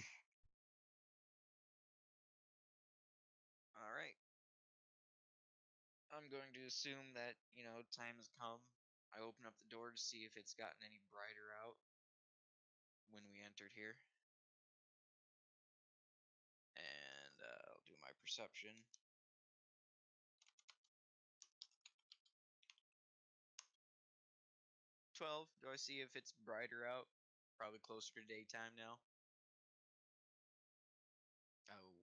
Alright. I'm going to assume that, time has come. I open up the door to see if it's gotten any brighter out when we entered here. And I'll do my perception. $12. Do I see if it's brighter out? Probably closer to daytime now. Oh.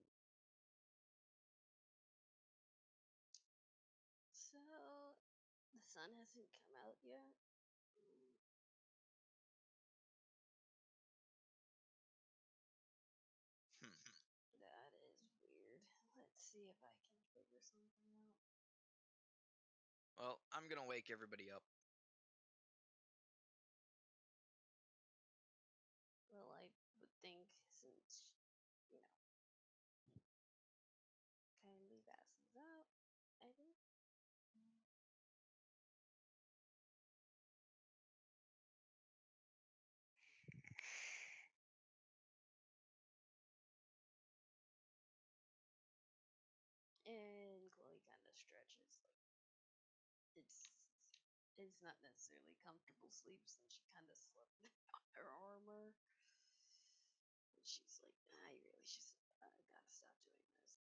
So, the sun hasn't come out yet. That is weird. Let's see if I can figure something out. Well, I'm gonna wake everybody up. Well, I would think since, kindly passes out, I think. And Chloe kind of stretches, it's not necessarily comfortable sleep since she kind of slept on her armor. And she's like, I really just gotta stop doing this.